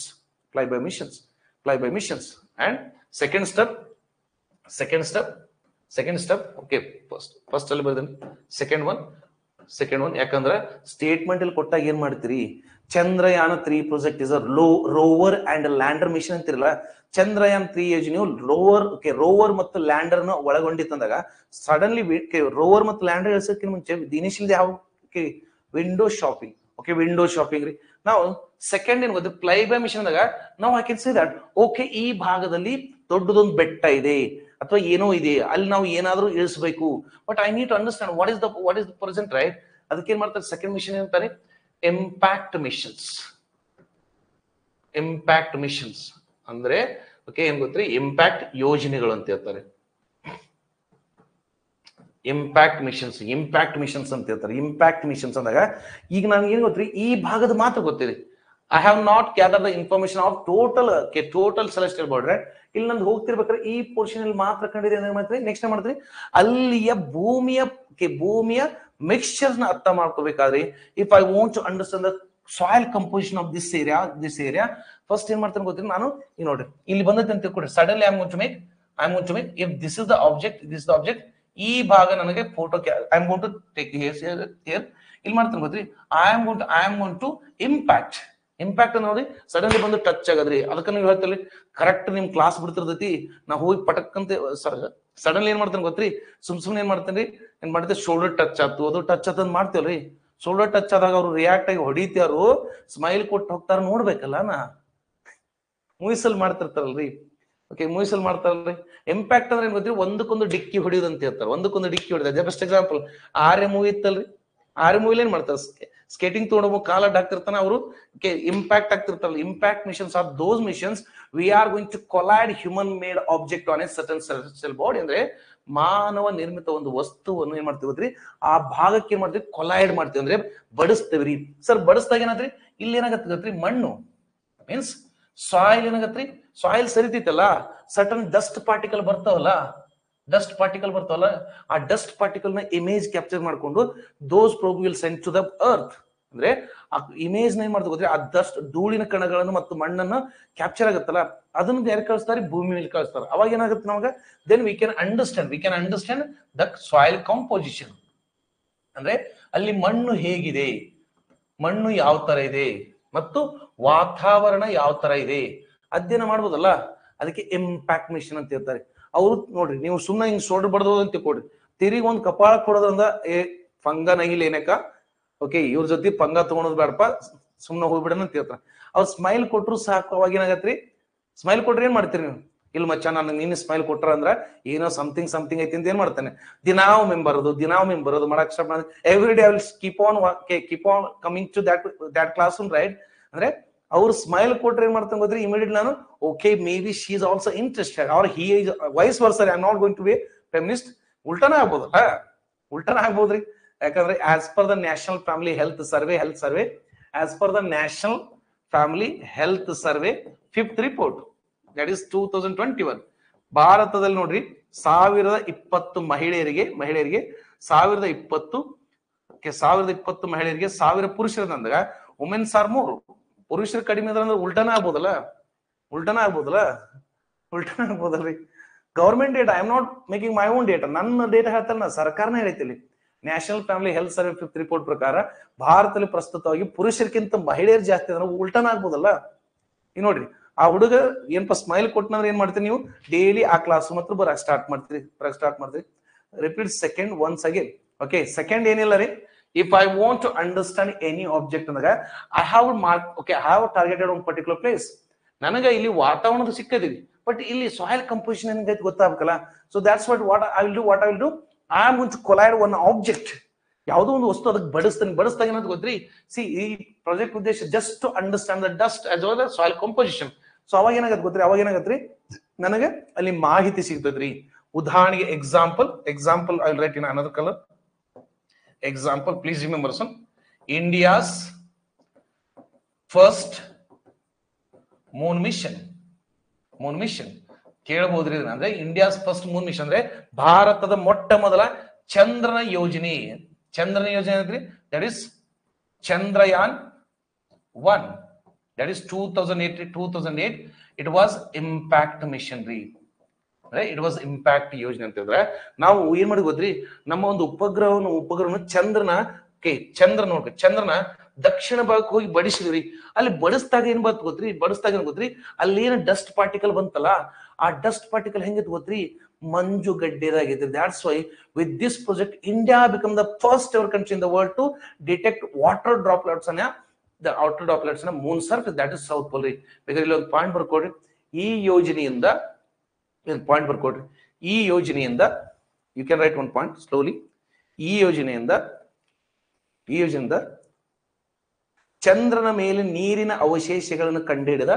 A: missions. And second step, okay, first ಅಲ್ಲಿ ಬರ್ದೇನೆ. second one ಯಾಕಂದ್ರೆ ಸ್ಟೇಟ್ಮೆಂಟ್ ಅಲ್ಲಿ ಕೊಟ್ಟಾಗ ಏನ್ ಮಾಡ್ತೀರಿ, Chandrayaan 3 project is a rover and lander mission ಅಂತಿರಲ್ಲ. ಚಂದ್ರಯಾನ್ 3 ಯೋಜನೆಯು ರೋವರ್ ಮತ್ತು ಲ್ಯಾಂಡರ್ ನ ಒಳಗೊಂಡಿತ್ತಂದಾಗ ಸಡನ್ಲಿ ರೋವರ್ ಮತ್ತು ಲ್ಯಾಂಡರ್ ಇಳಿಸೋಕೆ ಮುಂಚೆ ಇನಿಷಿಯಲ್ ಯಾವ ವಿಂಡೋ ಶಾಪಿಂಗ್ ರೀ. ನಾವು ಸೆಕೆಂಡ್ ಏನ್ ಗೊತ್ತು, ಫ್ಲೈ ಬೈ ಮಿಷನ್ ಅಂದಾಗ ನಾವು I can say that okay, ಈ ಭಾಗದಲ್ಲಿ ದೊಡ್ಡದೊಂದು ಬೆಟ್ಟ ಇದೆ ಅಥವಾ ಏನೋ ಇದೆ, ಅಲ್ಲಿ ನಾವು ಏನಾದ್ರೂ ಇಳಿಸಬೇಕು. But I need to understand what is the present, right. ಅದಕ್ಕೆ ಏನ್ ಮಾಡ್ತಾರೆ, ಸೆಕೆಂಡ್ ಮಿಷನ್ ಅಂತಾರೆ ಇಂಪ್ಯಾಕ್ಟ್ ಮಿಷನ್ಸ್. ಅಂದ್ರೆ ಓಕೆ ಏನ್ ಗೊತ್ತ್ರಿ, ಇಂಪ್ಯಾಕ್ಟ್ ಯೋಜನೆಗಳು ಅಂತ ಹೇಳ್ತಾರೆ. ಇಂಪ್ಯಾಕ್ಟ್ ಮಿಷನ್ಸ್ ಅಂತ ಹೇಳ್ತಾರೆ. ಇಂಪ್ಯಾಕ್ಟ್ ಮಿಷನ್ಸ್ ಅಂದಾಗ ಈಗ ನಾನು ಏನ್ ಗೊತ್ತ್ರಿ, ಈ ಭಾಗದ ಮಾತ್ರ ಗೊತ್ತಿದೆ. I have not gather the information of total celestial body, right. ಇಲ್ಲಿ ನಂದು ಹೋಗ್ತಿರ್ಬೇಕಾದ್ರೆ ಈ ಪೋರ್ಷನ್ ಅಲ್ಲಿ ಮಾತ್ರ ಕಂಡಿದೆ ಅಂದ್ರೆ ಮಾಡ್ತೀರಿ. ನೆಕ್ಸ್ಟ್ ಮಾಡ್ತೀರಿ, ಅಲ್ಲಿಯ ಭೂಮಿಯ ಮಿಕ್ಸ್ಚರ್ಸ್ ನ ಅರ್ಥ ಮಾಡ್ಕೋಬೇಕಾದ್ರೆ if I want to understand the soil composition of this area first ಏನ್ ಮಾಡ್ತಾನೆ ಗೊತ್ತಿರಿ, ನಾನು ಈಗ ನೋಡ್ರಿ ಇಲ್ಲಿ ಬಂದೈತೆ ಅಂತ ತಿಳ್ಕೊಡ್ರಿ. Suddenly I am going to make if this is the object, ಈ ಭಾಗ ನನಗೆ photo I am going to take here ಇಲ್ಲಿ ಮಾಡ್ತಾನೆ ಗೊತ್ತ್ರಿ, I am going to impact ನೋಡಿ ಸಡನ್ಲಿ ಬಂದು ಟಚ್ ಆಗದ್ರಿ. ಅದಕ್ಕೆ ನೀವು ಹೇಳ್ತೀರಿ ಕರೆಕ್ಟ್ ನಿಮ್ ಕ್ಲಾಸ್ ಬಿಡ್ತಿರ್ತೈತಿ, ನಾ ಹೋಗಿ ಪಟಕ್ಕಂತ ಸಡನ್ಲಿ ಏನ್ ಮಾಡ್ತಾನೆ ಗೊತ್ತ್ರಿ, ಸುಮ್ನೆ ಏನ್ ಮಾಡ್ತೇವೆ ಶೋಲ್ಡರ್ ಟಚ್ ಆತು, ಅದು ಟಚ್ ಆತಂದ್ ಮಾಡ್ತೇವ್ರಿ. ಶೋಲ್ಡರ್ ಟಚ್ ಆದಾಗ ಅವ್ರು ರಿಯಾಕ್ಟ್ ಆಗಿ ಹೊಡಿತಾರು, ಸ್ಮೈಲ್ ಕೊಟ್ಟು ಹೋಗ್ತಾರ, ನೋಡ್ಬೇಕಲ್ಲ ನಾ. ಮೂವೀಸ್ ಅಲ್ಲಿ ಮಾಡ್ತಿರ್ತಾರಲ್ರಿ. ಓಕೆ, ಮೂವೀಸ್ ಅಲ್ಲಿ ಮಾಡ್ತಾರಲ್ರಿ. ಇಂಪ್ಯಾಕ್ಟ್ ಅಂದ್ರೆ ಏನ್ ಗೊತ್ತಿ, ಒಂದಕ್ಕೊಂದು ಡಿಕ್ಕಿ ಹೊಡಿಯೋದು ಅಂತ ಹೇಳ್ತಾರೆ. ಒಂದಕ್ಕೊಂದು ಡಿಕ್ಕಿ ಹೊಡಿದ ಬೆಸ್ಟ್ ಎಕ್ಸಾಂಪಲ್ ಆರ್ಯ ಮೂವಿ ಇತ್ತಲ್ರಿ. ಆರ್ಯ ಮೂವಿಲಿ ಏನ್ ಮಾಡ್ತಾರೆ, ಸ್ಕೇಟಿಂಗ್ ತಗೊಂಡು ಕಾಲ ಹಾಕ್ತಿರ್ತಾನೆ ಅವರು, ಇಂಪ್ಯಾಕ್ಟ್ ಆಗ್ತಿರ್ತಾರಲ್ಲ. Impact missions are those missions we are going to collide human made object on a certain cell body. ಅಂದ್ರೆ ಮಾನವ ನಿರ್ಮಿತ ಒಂದು ವಸ್ತುವನ್ನು ಏನ್ ಮಾಡ್ತೀವಿ, ಆ ಭಾಗಕ್ಕೆ ಏನ್ ಮಾಡ್ತೀವಿ, ಕೊಲೈಡ್ ಮಾಡ್ತೀವಿ, ಅಂದ್ರೆ ಬಡಿಸ್ತೇವ್ರಿ. ಸರ್ ಬಡಿಸ್ದಾಗ ಏನಾದ್ರಿ, ಇಲ್ಲಿ ಏನಾಗತ್ರಿ, ಮಣ್ಣು ಮೀನ್ಸ್ ಸಾಯಿಲ್ ಏನಾಗತ್ರಿ, ಸಾಯಿಲ್ ಸರಿತೈತಲ್ಲ, ಸರ್ಟನ್ ಡಸ್ಟ್ ಪಾರ್ಟಿಕಲ್ ಬರ್ತಾವಲ್ಲ, ಆ ಡಸ್ಟ್ ಪಾರ್ಟಿಕಲ್ ನ ಇಮೇಜ್ ಕ್ಯಾಪ್ಚರ್ ಮಾಡ್ಕೊಂಡು those probe will send to the earth. ಅಂದ್ರೆ ಆ ಇಮೇಜ್ ನ ಏನ್ ಮಾಡ್ತಾ ಗೊತ್ತ್ರಿ, ಆ ಡಸ್ಟ್ ಧೂಳಿನ ಕಣಗಳನ್ನು ಮತ್ತು ಮಣ್ಣನ್ನ ಕ್ಯಾಪ್ಚರ್ ಆಗುತ್ತಲ್ಲ, ಅದನ್ನ ಯಾರು ಕಳಿಸ್ತಾರೆ, ಭೂಮಿ ಮೇಲೆ ಕಳಿಸ್ತಾರೆ. ಅವಾಗ ಏನಾಗುತ್ತೆ ನಮಗ, then we can understand the soil composition. ಅಂದ್ರೆ ಅಲ್ಲಿ ಮಣ್ಣು ಹೇಗಿದೆ, ಮಣ್ಣು ಯಾವ ತರ ಇದೆ ಮತ್ತು ವಾತಾವರಣ ಯಾವ ತರ ಇದೆ ಅಧ್ಯಯನ ಮಾಡ್ಬೋದಲ್ಲ. ಅದಕ್ಕೆ ಇಂಪ್ಯಾಕ್ಟ್ ಮಿಷನ್ ಅಂತ ಹೇಳ್ತಾರೆ. ಅವ್ರು ನೋಡ್ರಿ, ನೀವು ಸುಮ್ಮನೆ ಹಿಂಗ್ ಸೋಡ್ ಬಡದೋದು ಅಂತ ಕೊಡ್ರಿ, ತಿರುಗಿ ಒಂದ್ ಕಪಾಳ ಕೊಡೋದ್ರಿಂದ ಫಂಗ ನಗಿಲ್ ಏನಕ್ಕ, ಓಕೆ ಇವ್ರ ಜೊತೆ ಪಂಗ ತಗೊಳೋದ್ ಬೇಡಪ್ಪ, ಸುಮ್ನೆ ಹೋಗ್ಬಿಡೋಣ ಅಂತ ಹೇಳ್ತಾರೆ. ಅವ್ರು ಸ್ಮೈಲ್ ಕೊಟ್ರು ಸಾಕು. ಅವಾಗ ಏನಾಗತ್ರಿ, ಸ್ಮೈಲ್ ಕೊಟ್ರೆ ಏನ್ ಮಾಡ್ತೀರಿ ನೀವು, ಇಲ್ಲ ಮಚ್ಚ ನಾನು ನೀನು ಸ್ಮೈಲ್ ಕೊಟ್ರ ಅಂದ್ರ ಏನೋ ಸಮಥಿಂಗ್ ಐತಿ ಅಂತ ಏನ್ ಮಾಡ್ತಾನೆ, ದಿನಾವ್ ಮೆಂಬರ್ ಮಾಡಕ್ ಸ್ಟಾರ್ಟ್ ಮಾಡಿ, every day I will keep on coming to that class room, right. ಅಂದ್ರೆ ಅವ್ರು ಸ್ಮೈಲ್ ಕೊಟ್ರೆ ಏನ್ ಮಾಡ್ತಾನೆ ಗೊತ್ತ್ರಿ, ಇಮಿಡಿಯೇಟ್ ನಾನು okay may be she is also interested or he is vice versa, I am not going to be feminist. ಉಲ್ಟಾನೇ ಆಗ್ಬೋದ್ರಿ. ಯಾಕಂದ್ರೆ as per the national family health survey as per the national family health survey 5th report, that is 2021, ಭಾರತದಲ್ಲಿ ನೋಡ್ರಿ 1020 ಮಹಿಳೆಯರಿಗೆ 1020 ಮಹಿಳೆಯರಿಗೆ 1000 ಪುರುಷರಂದಾಗ women's R more. ಪುರುಷರು ಕಡಿಮೆ ಅಂದ್ರೆ ಉಲ್ಟಾನ ಆಗ್ಬೋದಲ್ರಿ. Government data, I am not making my own data, ನನ್ನ ಡೇಟಾ ಹೇಳ್ತಾರ, ಸರ್ಕಾರನೇ ಹೇಳ್ತೀನಿ. National family health survey 5th report ಪ್ರಕಾರ ಭಾರತದಲ್ಲಿ ಪ್ರಸ್ತುತವಾಗಿ ಪುರುಷರಿಗಿಂತ ಮಹಿಳೆಯರು ಜಾಸ್ತಿ ಅಂದ್ರೆ ಉಲ್ಟಾನ ಆಗ್ಬೋದಲ್ಲ. ಈಗ ನೋಡ್ರಿ, ಆ ಹುಡುಗ ಏನಪ್ಪ ಸ್ಮೈಲ್ ಕೊಟ್ಟನಂದ್ರೆ ಏನ್ ಮಾಡ್ತೀರಿ ನೀವು, ಡೈಲಿ ಆ ಕ್ಲಾಸ್ ಮಾತ್ರ ಬರಕ್ ಸ್ಟಾರ್ಟ್ ಮಾಡ್ತೀರಿ. Repeat second once again. Okay, second ಏನಿಲ್ಲ ರೀ, if I want to understand any object ಅಂದಾಗ I have targeted one particular place. ನನಗೆ ಇಲ್ಲಿ ವಾತಾವರಣದ ಸಿಕ್ಕದಿವಿ, ಬಟ್ ಇಲ್ಲಿ ಸಾಯಿಲ್ ಕಂಪೋಸಿಷನ್ ಹೆಂಗೈತಿ ಗೊತ್ತಾಗಬೇಕಲ್ಲ. So that's what I will do I am going to collide one object. ಯಾವುದೋ ಒಂದು ವಸ್ತು ಅದಕ್ಕೆ ಬಡಿಸ್ತಾಗ ಏನಂತ ಗೊತ್ತ್ರಿ, ಸಿ ಈ ಪ್ರಾಜೆಕ್ಟ್ ಉದ್ದೇಶ just to understand the dust as well as soil composition. So ಅವಾಗ ಏನಾಗತ್ರಿ, ನನಗೆ ಅಲ್ಲಿ ಮಾಹಿತಿ ಸಿಗ್ತದ್ರಿ. ಉದಾಹರಣೆಗೆ example I will write in another colour. Example, please remember some, India's first moon mission ಕೇಳಬಹುದ್ರಿ. ಅಂದ್ರೆ ಇಂಡಿಯಾಸ್ ಫಸ್ಟ್ ಮೂನ್ ಮಿಷನ್ ಅಂದ್ರೆ ಭಾರತದ ಮೊಟ್ಟ ಮೊದಲ ಚಂದ್ರನ ಯೋಜನೆ ಐತ್ರಿ. That is Chandrayaan 1, that is 2008. It was impact mission ರೀ, ಇಟ್ ವಾಸ್ ಇಂಪ್ಯಾಕ್ಟ್ ಯೋಜನೆ ಅಂತ ಹೇಳಿದ್ರೆ ನಾವು ಏನ್ ಮಾಡಿ ಗೊತ್ತ್ರಿ, ನಮ್ಮ ಒಂದು ಉಪಗ್ರಹವನ್ನು ಚಂದ್ರನ ದಕ್ಷಿಣ ಭಾಗಕ್ಕೆ ಹೋಗಿ ಬಡಿಸಿದ್ರಿ. ಅಲ್ಲಿ ಬಡಿಸಿದಾಗ ಏನ್ ಗೊತ್ತ್ರಿ, ಅಲ್ಲಿ ಏನ ಡಸ್ಟ್ ಪಾರ್ಟಿಕಲ್ ಬಂತಲ್ಲ, ಆ ಡಸ್ಟ್ ಪಾರ್ಟಿಕಲ್ ಹೆಂಗಿತ್ತು ಗೊತ್ತ್ರಿ, ಮಂಜು ಗಡ್ಡೆದಾಗಿತ್ತು. That's why with this project India become the first ever country in the world to detect water droplets ನ moon surface, that is south pole ರೀ. ಬೇಕಾದ್ರೆ ಇಲ್ಲಿ ಒಂದು ಪಾಯಿಂಟ್ ಬರ್ಕೊಡ್ರಿ. ಈ ಯೋಜನೆಯಿಂದ you can write one point slowly. ಈ ಯೋಜನೆಯಿಂದ ಚಂದ್ರನ ಮೇಲೆ ನೀರಿನ ಅವಶೇಷಗಳನ್ನು ಕಂಡುಹಿಡಿದ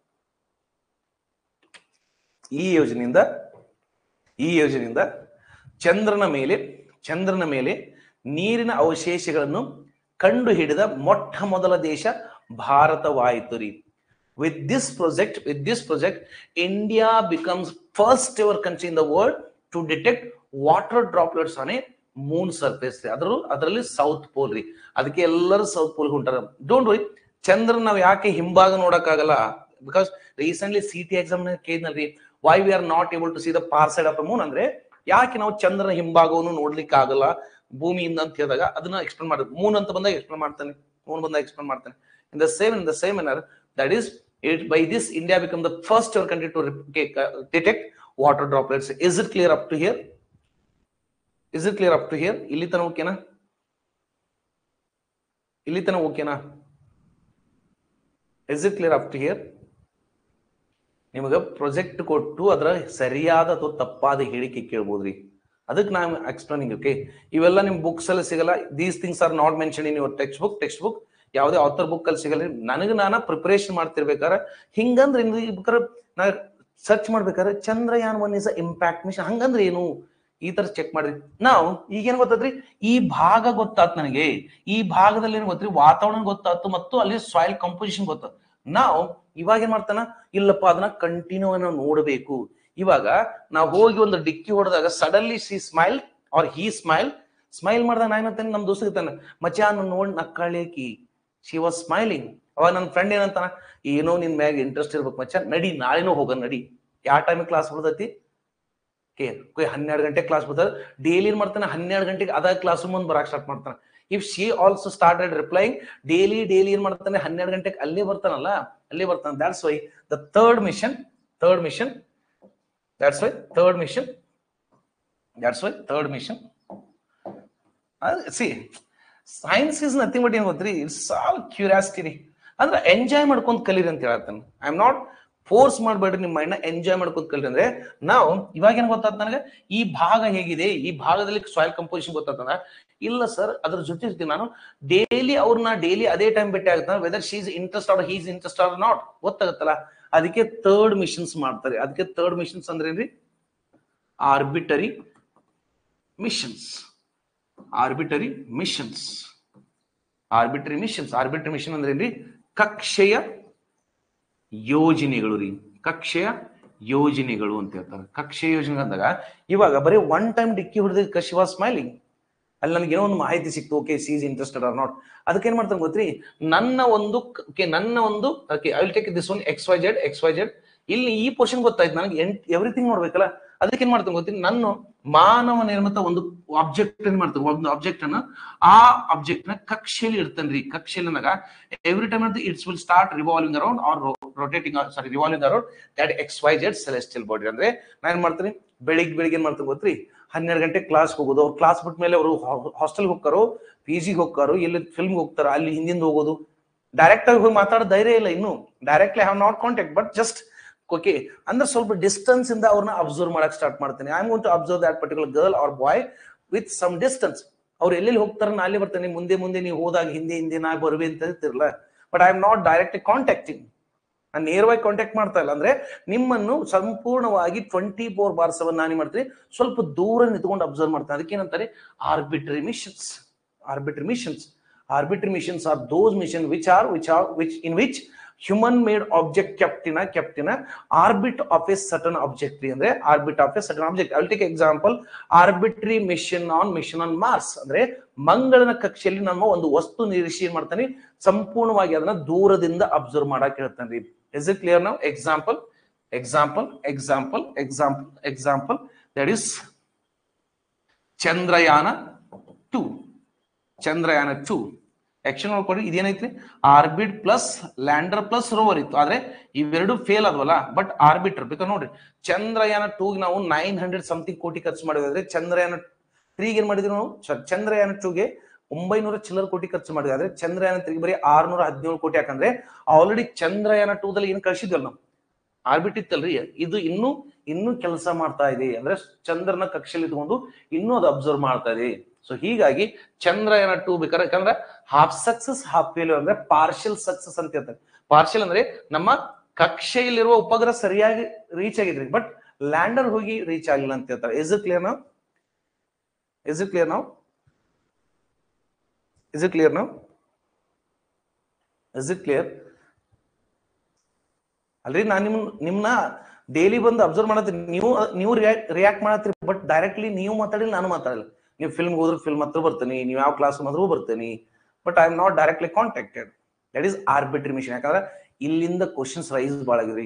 A: ಈ ಯೋಜನೆಯಿಂದ ಚಂದ್ರನ ಮೇಲೆ ನೀರಿನ ಅವಶೇಷಗಳನ್ನು ಕಂಡು ಹಿಡಿದ ಮೊಟ್ಟ ಮೊದಲ ದೇಶ ಭಾರತವಾಯಿತು ರೀ. With this project India becomes first ever country in the world to detect water droplets on a moon surface ರೀ. ಅದರಲ್ಲಿ ಸೌತ್ ಪೋಲ್ ರೀ. ಅದಕ್ಕೆ ಎಲ್ಲರೂ ಸೌತ್ ಪೋಲ್ ಹೊಂಟಾರ. ಡೋಂಟ್ ವರಿ, ಚಂದ್ರನ್ ನಾವ್ ಯಾಕೆ ಹಿಂಭಾಗ ನೋಡಕ್ ಆಗಲ್ಲ, ಬಿಕಾಸ್ ರೀಸೆಂಟ್ಲಿ CT ಎಕ್ಸಾಮ್ ಕೇಳಿದ್ನಲ್ರಿ, why we are not able to see the far side of the moon. ಅಂದ್ರೆ ಯಾಕೆ ನಾವು ಚಂದ್ರನ ಹಿಂಭಾಗವನ್ನು ನೋಡ್ಲಿಕ್ಕೆ ಆಗಲ್ಲ ಭೂಮಿಯಿಂದ ಅಂತ ಹೇಳಿದಾಗ ಅದನ್ನ ಎಕ್ಸ್ಪ್ಲೇನ್ ಮಾಡಿದ್ರು. ಮೂನ್ ಅಂತ ಬಂದಾಗ ಎಕ್ಸ್ಪ್ಲೇನ್ ಮಾಡ್ತಾನೆ. In the same manner, that is it, by this India become the first ever country to detect water droplets. Is it clear up to here? ಇಲ್ಲಿ ತನ ಓಕೆನಾ? Is it clear up to here? ನಿಮಗ project ಕೊಟ್ಟು ಅದರ ಸರಿಯಾದ ಅಥವಾ ತಪ್ಪಾದ ಹೇಳಿಕೆ ಕೇಳ್ಬೋದ್ರಿ. ಅದಕ್ಕೆ ನಾನು ಎಕ್ಸ್ಪ್ಲೇನಿಂಗ್. ಓಕೆ, ಇವೆಲ್ಲ ನಿಮ್ ಬುಕ್ಸ್ ಅಲ್ಲಿ ಸಿಗಲ್ಲ. These things are not mention in your text book ಯಾವುದೇ ಆಥರ್ ಬುಕ್ ಅಲ್ಲಿ ಸಿಗಲ್ಲ. ನನಗೆ ನಾನು ಪ್ರಿಪರೇಷನ್ ಮಾಡ್ತಿರ್ಬೇಕಾದ್ರೆ ಹಿಂಗಂದ್ರೆ ನಾ ಸರ್ಚ್ ಮಾಡ್ಬೇಕಾದ್ರೆ Chandrayaan 1 is a impact mission ಹಂಗಂದ್ರೆ ಏನು ಈ ತರ ಚೆಕ್ ಮಾಡ್ರಿ. ನಾವು ಈಗೇನ್ ಗೊತ್ತದ್ರಿ, ಈ ಭಾಗ ಗೊತ್ತಾತ್ ನನಗೆ, ಈ ಭಾಗದಲ್ಲಿ ಏನ್ ಗೊತ್ತ್ರಿ, ವಾತಾವರಣ ಗೊತ್ತಾಯ್ತು ಮತ್ತು ಅಲ್ಲಿ ಸಾಯಿಲ್ ಕಂಪೋಸಿಷನ್ ಗೊತ್ತಾಯ್ತು. ನಾವು ಇವಾಗ ಏನ್ ಮಾಡ್ತಾನ, ಇಲ್ಲಪ್ಪ ಅದನ್ನ ಕಂಟಿನ್ಯೂ ನಾವು ನೋಡ್ಬೇಕು. ಇವಾಗ ನಾವು ಹೋಗಿ ಒಂದು ಡಿಕ್ಕಿ ಹೊಡೆದಾಗ suddenly she smile or he smile ಮಾಡಿದಾಗ ನಾ ಏನಂತಾನೆ, ನಮ್ ದೋಸ್ತ ಇರ್ತಾನೆ, ಮಚಾ ನೋಡ್ ನಕ್ಕಳಿಕಿ, ಶಿ ವಾಸ್ ಸ್ಮೈಲಿಂಗ್. ಅವಾಗ ನನ್ನ ಫ್ರೆಂಡ್ ಏನಂತಾನ, ಏನೋ ನಿನ್ ಮ್ಯಾಗ ಇಂಟ್ರೆಸ್ಟ್ ಇರ್ಬೇಕು ಮಚ್ಚ, ನಡಿ ನಾಳೆನೂ ಹೋಗೋಣ ನಡಿ. ಯಾವ ಟೈಮಿಗೆ ಕ್ಲಾಸ್ ಬಿಡ್ತೈತಿ? 12 ಗಂಟೆ ಕ್ಲಾಸ್ ಬರ್ತದೆ. ಡೈಲಿ ಏನ್ ಮಾಡ್ತಾನೆ, 12 ಗಂಟೆಗೆ ಅದ ಕ್ಲಾಸ್ ರೂಮ್ ಮುಂದೆ ಬರಕ್ ಸ್ಟಾರ್ಟ್ ಮಾಡ್ತಾನೆ. If she also started replying daily ಏನ್ ಮಾಡ್ತಾನೆ, 12 ಗಂಟೆಗೆ ಅಲ್ಲೇ ಬರ್ತಾನಲ್ಲ, ಅಲ್ಲೇ ಬರ್ತಾನೆ. That's why the third mission see science is nothing but ಏನ್ ಗೊತ್ತ್ರಿ, ಇಟ್ಸ್ ಆಲ್ ಕ್ಯೂರಿಯಾಸಿಟಿ. ಅಂದ್ರೆ ಎಂಜಾಯ್ ಮಾಡ್ಕೊಂಡ್ ಕಲೀರಿ ಅಂತ ಹೇಳ್ತಾನೆ. ಐ ಆಮ್ ನಾಟ್ ಫೋರ್ಸ್ ಮಾಡ್ಬೇಡ್ರಿ, ನಿಮ್ಮ ಮೈಂಡ್ ಎಂಜಾಯ್ ಮಾಡ್ಕೊಂಡ್ ಕಲೀರಿ. ಅಂದ್ರೆ ನಾವು ಇವಾಗ ಏನ್ ಗೊತ್ತಾತ ನನಗೆ, ಈ ಭಾಗ ಹೇಗಿದೆ, ಈ ಭಾಗದಲ್ಲಿ ಸಾಯಿಲ್ ಕಂಪೋಸಿಷನ್ ಗೊತ್ತಾತಂದ್ರ, ಇಲ್ಲ ಸರ್ ಅದ್ರ ಜೊತೆ ಇರ್ತೀನಿ ನಾನು ಡೈಲಿ, ಅವ್ರನ್ನ ಡೈಲಿ ಅದೇ ಟೈಮ್ ಭೇಟಿ ಆಗ್ತಾನೆ, whether she is interest or he's interest or not ಗೊತ್ತಾಗತ್ತಲ್ಲ. ಅದಕ್ಕೆ ಥರ್ಡ್ ಮಿಷನ್ಸ್ ಮಾಡ್ತಾರೆ. ಅದಕ್ಕೆ ಥರ್ಡ್ ಮಿಷನ್ಸ್ ಅಂದ್ರೆ ಏನ್ರಿ, ಆರ್ಬಿಟರಿ ಮಿಷನ್ ಅಂದ್ರೆ ಏನ್ರಿ, ಕಕ್ಷೆಯ ಯೋಜನೆಗಳು ರೀ. ಕಕ್ಷೆಯ ಯೋಜನೆಗಳು ಅಂತ ಹೇಳ್ತಾರೆ. ಕಕ್ಷೆಯ ಯೋಜನೆ ಅಂದಾಗ ಇವಾಗ ಬರೀ ಒನ್ ಟೈಮ್ ಡಿಕ್ಕಿ ಹೊಡೆದ ಶಿ ವಾಸ್ ಸ್ಮೈಲಿಂಗ್, ಅಲ್ಲಿ ನನಗೆ ಏನೋ ಒಂದು ಮಾಹಿತಿ ಸಿಕ್ತು, okay she is interested or not. ಅದಕ್ಕೆ ಏನ್ ಮಾಡ್ತಾನೆ ಗೊತ್ತ್ರಿ, ನನ್ನ ಒಂದು okay I will take this one X Y Z. ಇಲ್ಲಿ ಈ ಪೋರ್ಷನ್ ಗೊತ್ತಾಯ್ತು ನನಗೆ, ಎವ್ರಿಥಿಂಗ್ ನೋಡ್ಬೇಕಲ್ಲ. ಅದಕ್ಕೆ ಏನ್ ಮಾಡ್ತಾನೆ ಗೊತ್ತೀನಿ, ನನ್ನ ಮಾನವ ನಿರ್ಮಿತ ಒಂದು ಆಬ್ಜೆಕ್ಟ್ ಏನ್ ಮಾಡ್ತಾನೆ, ಒಂದು ಆಬ್ಜೆಕ್ಟ್ ಅನ್ನ, ಆ ಆಬ್ಜೆಕ್ಟ್ ನ ಕಕ್ಷೆಯಲ್ಲಿ ಇಡ್ತಾನ್ರಿ. ಕಕ್ಷೆಯಲ್ಲಿ every time it's will start revolving around or revolving around that X Y Z celestial body. ಅಂದ್ರೆ ನಾ ಏನ್ ಮಾಡ್ತೀನಿ, ಬೆಳಿಗ್ಗೆ ಏನ್ ಮಾಡ್ತೀನಿ ಗೊತ್ತ್ರಿ, 12 ಗಂಟೆ ಕ್ಲಾಸ್ ಹೋಗೋದು. ಅವ್ರು ಕ್ಲಾಸ್ ಬಿಟ್ಟ ಮೇಲೆ ಅವರು ಹಾಸ್ಟೆಲ್ಗೆ ಹೋಗ್ತಾರೋ, ಪಿ ಜಿಗೆ ಹೋಗ್ತಾರೋ, ಇಲ್ಲಿ ಫಿಲ್ಮ್ಗೆ ಹೋಗ್ತಾರೋ, ಅಲ್ಲಿ ಹಿಂದಿಂದ ಹೋಗೋದು. ಡೈರೆಕ್ಟ್ ಆಗಿ ಹೋಗಿ ಮಾತಾಡೋ ಧೈರ್ಯ ಇಲ್ಲ ಇನ್ನು. Directly have not contact, but just okay ಅಂದ್ರೆ ಸ್ವಲ್ಪ ಡಿಸ್ಟೆನ್ಸ್ ಇಂದ ಅವ್ರನ್ನ ಅಬ್ಸರ್ವ್ ಮಾಡಕ್ ಸ್ಟಾರ್ಟ್ ಮಾಡ್ತೀನಿ. I am going to observe that particular girl or boy with some distance. ಅವ್ರು ಎಲ್ಲೆಲ್ಲಿ ಹೋಗ್ತಾರ ನಾ ಅಲ್ಲಿ ಬರ್ತಾನೆ, ಮುಂದೆ ನೀವು ಹೋದಾಗ ಹಿಂದೆ ನಾ ಬರುವೆ ಅಂತ ಇರ್ತಿರಲ್ಲ. But I am not directly contacting, ನಾನು ನೇರವಾಗಿ ಕಾಂಟ್ಯಾಕ್ಟ್ ಮಾಡ್ತಾ ಇಲ್ಲ. ಅಂದ್ರೆ ನಿಮ್ಮನ್ನು ಸಂಪೂರ್ಣವಾಗಿ 24/7 ನಾನು ಮಾಡ್ತೀನಿ, ಸ್ವಲ್ಪ ದೂರ ನಿಂತ್ಕೊಂಡು ಅಬ್ಸರ್ವ್ ಮಾಡ್ತೀನಿ. ಅದಕ್ಕೇನಂತಾರೆ, orbitary missions are those mission which in which human made object kept in a orbit of a certain object. ಅಂದ್ರೆ orbit of a certain object. I will take example, arbitrary mission on Mars. ಅಂದ್ರೆ ಮಂಗಳನ ಕಕ್ಷೆಯಲ್ಲಿ ನಮ್ಮ ಒಂದು ವಸ್ತು ನಿರೀಕ್ಷೆ ಮಾಡ್ತಾನೆ, ಸಂಪೂರ್ಣವಾಗಿ ಅದನ್ನ ದೂರದಿಂದ ಅಬ್ಸರ್ವ್ ಮಾಡಕ್ ಹೇಳ್ತಾನೆ. Is it clear now? Example. That is Chandrayana 2. Action ನೋಡ್ಕೊಡಿ, ಇದೇನೈತ್ರಿ, orbit plus lander plus rover ಇತ್ತು. ಆದ್ರೆ ಇವೆರಡು ಫೇಲ್ ಆದ್ವಲ್ಲ, ಬಟ್ ಆರ್ಬಿಟರ್ ಬೇಕಾದ್ರೆ ನೋಡ್ರಿ, ಚಂದ್ರಯಾನ 2 ನಾವು 900 ಸಮಥಿಂಗ್ ಕೋಟಿ ಖರ್ಚು ಮಾಡಿದ್ರೆ, ಚಂದ್ರಯಾನ 3 ಏನ್ ಮಾಡಿದ್ವಿ ನಾವು, ಚಂದ್ರಯಾನ 2ಗೆ 900 ಚಿಲ್ಲರ ಕೋಟಿ ಖರ್ಚು ಮಾಡಿದ್ರೆ, ಆದ್ರೆ ಚಂದ್ರಯಾನ 3 ಬರೀ 617 ಕೋಟಿ. ಯಾಕಂದ್ರೆ ಆಲ್ರೆಡಿ ಚಂದ್ರಯಾನ 2ದಲ್ಲಿ ಏನ್ ಕಳಿಸಿದ್ವಲ್ಲ ನಾವು, ಆರ್ಬಿಟ್ ಇತ್ತಲ್ರಿ, ಇದು ಇನ್ನೂ ಕೆಲಸ ಮಾಡ್ತಾ ಇದೆ. ಅಂದ್ರೆ ಚಂದ್ರನ ಕಕ್ಷೆಯಲ್ಲಿ ಇಟ್ಕೊಂಡು ಇನ್ನೂ ಅದು ಅಬ್ಸರ್ವ್ ಮಾಡ್ತಾ ಇದೆ. ಸೊ ಹೀಗಾಗಿ ಚಂದ್ರಯಾನ 2 ಬೇಕಾದ್ರೆ, ಯಾಕಂದ್ರೆ ಹಾಫ್ ಸಕ್ಸಸ್ ಹಾಫ್ ಫೇಲ್ಯೂರ್, ಅಂದ್ರೆ ಪಾರ್ಷಿಯಲ್ ಸಕ್ಸಸ್ ಅಂತ ಹೇಳ್ತಾರೆ. ಪಾರ್ಷಿಯಲ್ ಅಂದ್ರೆ ನಮ್ಮ ಕಕ್ಷೆಯಲ್ಲಿರುವ ಉಪಗ್ರಹ ಸರಿಯಾಗಿ ರೀಚ್ ಆಗಿದ್ರಿ, ಬಟ್ ಲ್ಯಾಂಡರ್ ಹೋಗಿ ರೀಚ್ ಆಗಿಲ್ಲ ಅಂತ ಹೇಳ್ತಾರೆ. ಇಸ್ ಇಟ್ ಕ್ಲಿಯರ್ ಅಲ್ರಿ, ನಾನು ನಿಮ್ನ ಡೈಲಿ ಬಂದು ಅಬ್ಸರ್ವ್ ಮಾಡತ್ತೀನಿ, ನೀವು ರಿಯಾಕ್ಟ್ ಮಾಡತ್ತೀರಿ, ಬಟ್ ಡೈರೆಕ್ಟ್ಲಿ ನೀವು ಮಾತಾಡಿಲ್ಲ, ನಾನು ಮಾತಾಡಿಲ್ಲ. ನೀವು ಫಿಲ್ಮ್ ಹೋದ್ರೆ ಫಿಲ್ಮ್ ಹತ್ರ ಬರ್ತೀನಿ, ನೀವು ಯಾವ ಕ್ಲಾಸ್ ಮಾತ್ರ ಬರ್ತೀನಿ, but I am not directly contacted. That is orbitary mission. ಯಾಕಂದ್ರೆ ಇಲ್ಲಿಂದ ಕ್ವಶನ್ಸ್ ರೈಸ್ ಭಾಳ ಆಗಿದ್ರಿ.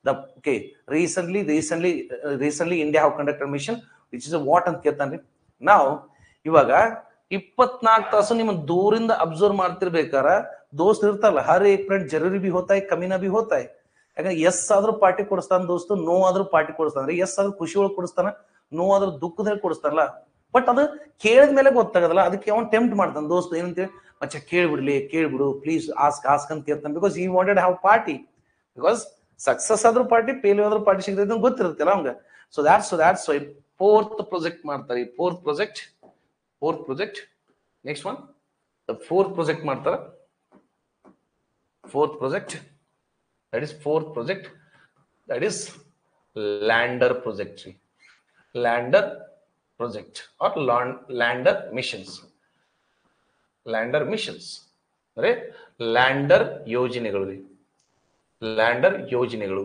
A: Recently India have conducted mission which is what ಅಂತ ಕೇಳ್ತಾನ್ರಿ. ನಾವು ಇವಾಗ 24 ತಾಸು ನಿಮ್ಮ ದೂರಿಂದ ಅಬ್ಸರ್ವ್ ಮಾಡ್ತಿರ್ಬೇಕಾರ ದೋಸ್ತ್ ಇರ್ತಾರಲ್ಲ, ಹರ್ ಏಕ್ ಫ್ರೆಂಡ್ ಜರೂರಿ ಬಿ ಹೋತಾಯ್, ಕಮಿನಾ ಬಿ ಹೋತಾಯ್. ಯಾಕಂದ್ರೆ ಎಸ್ ಆದ್ರೂ ಪಾರ್ಟಿ ಕೊಡಿಸ್ತಾನ ದೋಸ್ತು, ನೋ ಆದ್ರೂ ಪಾರ್ಟಿ ಕೊಡಿಸ್ತಾನ. ಎಸ್ ಆದ್ರೂ ಖುಷಿ ಒಳಗೆ ಕೊಡಿಸ್ತಾನ, ನೋ ಆದ್ರೂ ದುಃಖದಲ್ಲಿ ಕೊಡಿಸ್ತಾನಲ್ಲ. ಬಟ್ ಅದು ಕೇಳಿದ ಮೇಲೆ ಗೊತ್ತಾಗದಲ್ಲ, ಅದಕ್ಕೆ ಅವನ್ ಟೆಂಪ್ಟ್ ಮಾಡ್ತಾನೆ ದೋಸ್ತ್, ಏನಂತೇಳಿ, ಮಚ್ಚ ಕೇಳ್ಬಿಡು ಪ್ಲೀಸ್, ಆಸ್ಕ್ ಅಂತ ಕೇಳ್ತಾನೆ. Because he wanted have party, because success ಆದ್ರೂ ಪಾರ್ಟಿ, ಫೇಲ್ಯೂರ್ ಆದ್ರೂ ಪಾರ್ಟಿ ಸಿಗ್ತೈತೆ ಅಂತ ಗೊತ್ತಿರುತ್ತಲ್ಲ ಅವಂಗ. So that's why fourth project ಮಾಡ್ತಾರೆ. Fourth project next one fourth project ಮಾಡ್ತಾರ. fourth project that is lander project or lander missions ಅಂದ್ರೆ ಲ್ಯಾಂಡರ್ ಯೋಜನೆಗಳು ರೀ. ಲ್ಯಾಂಡರ್ ಯೋಜನೆಗಳು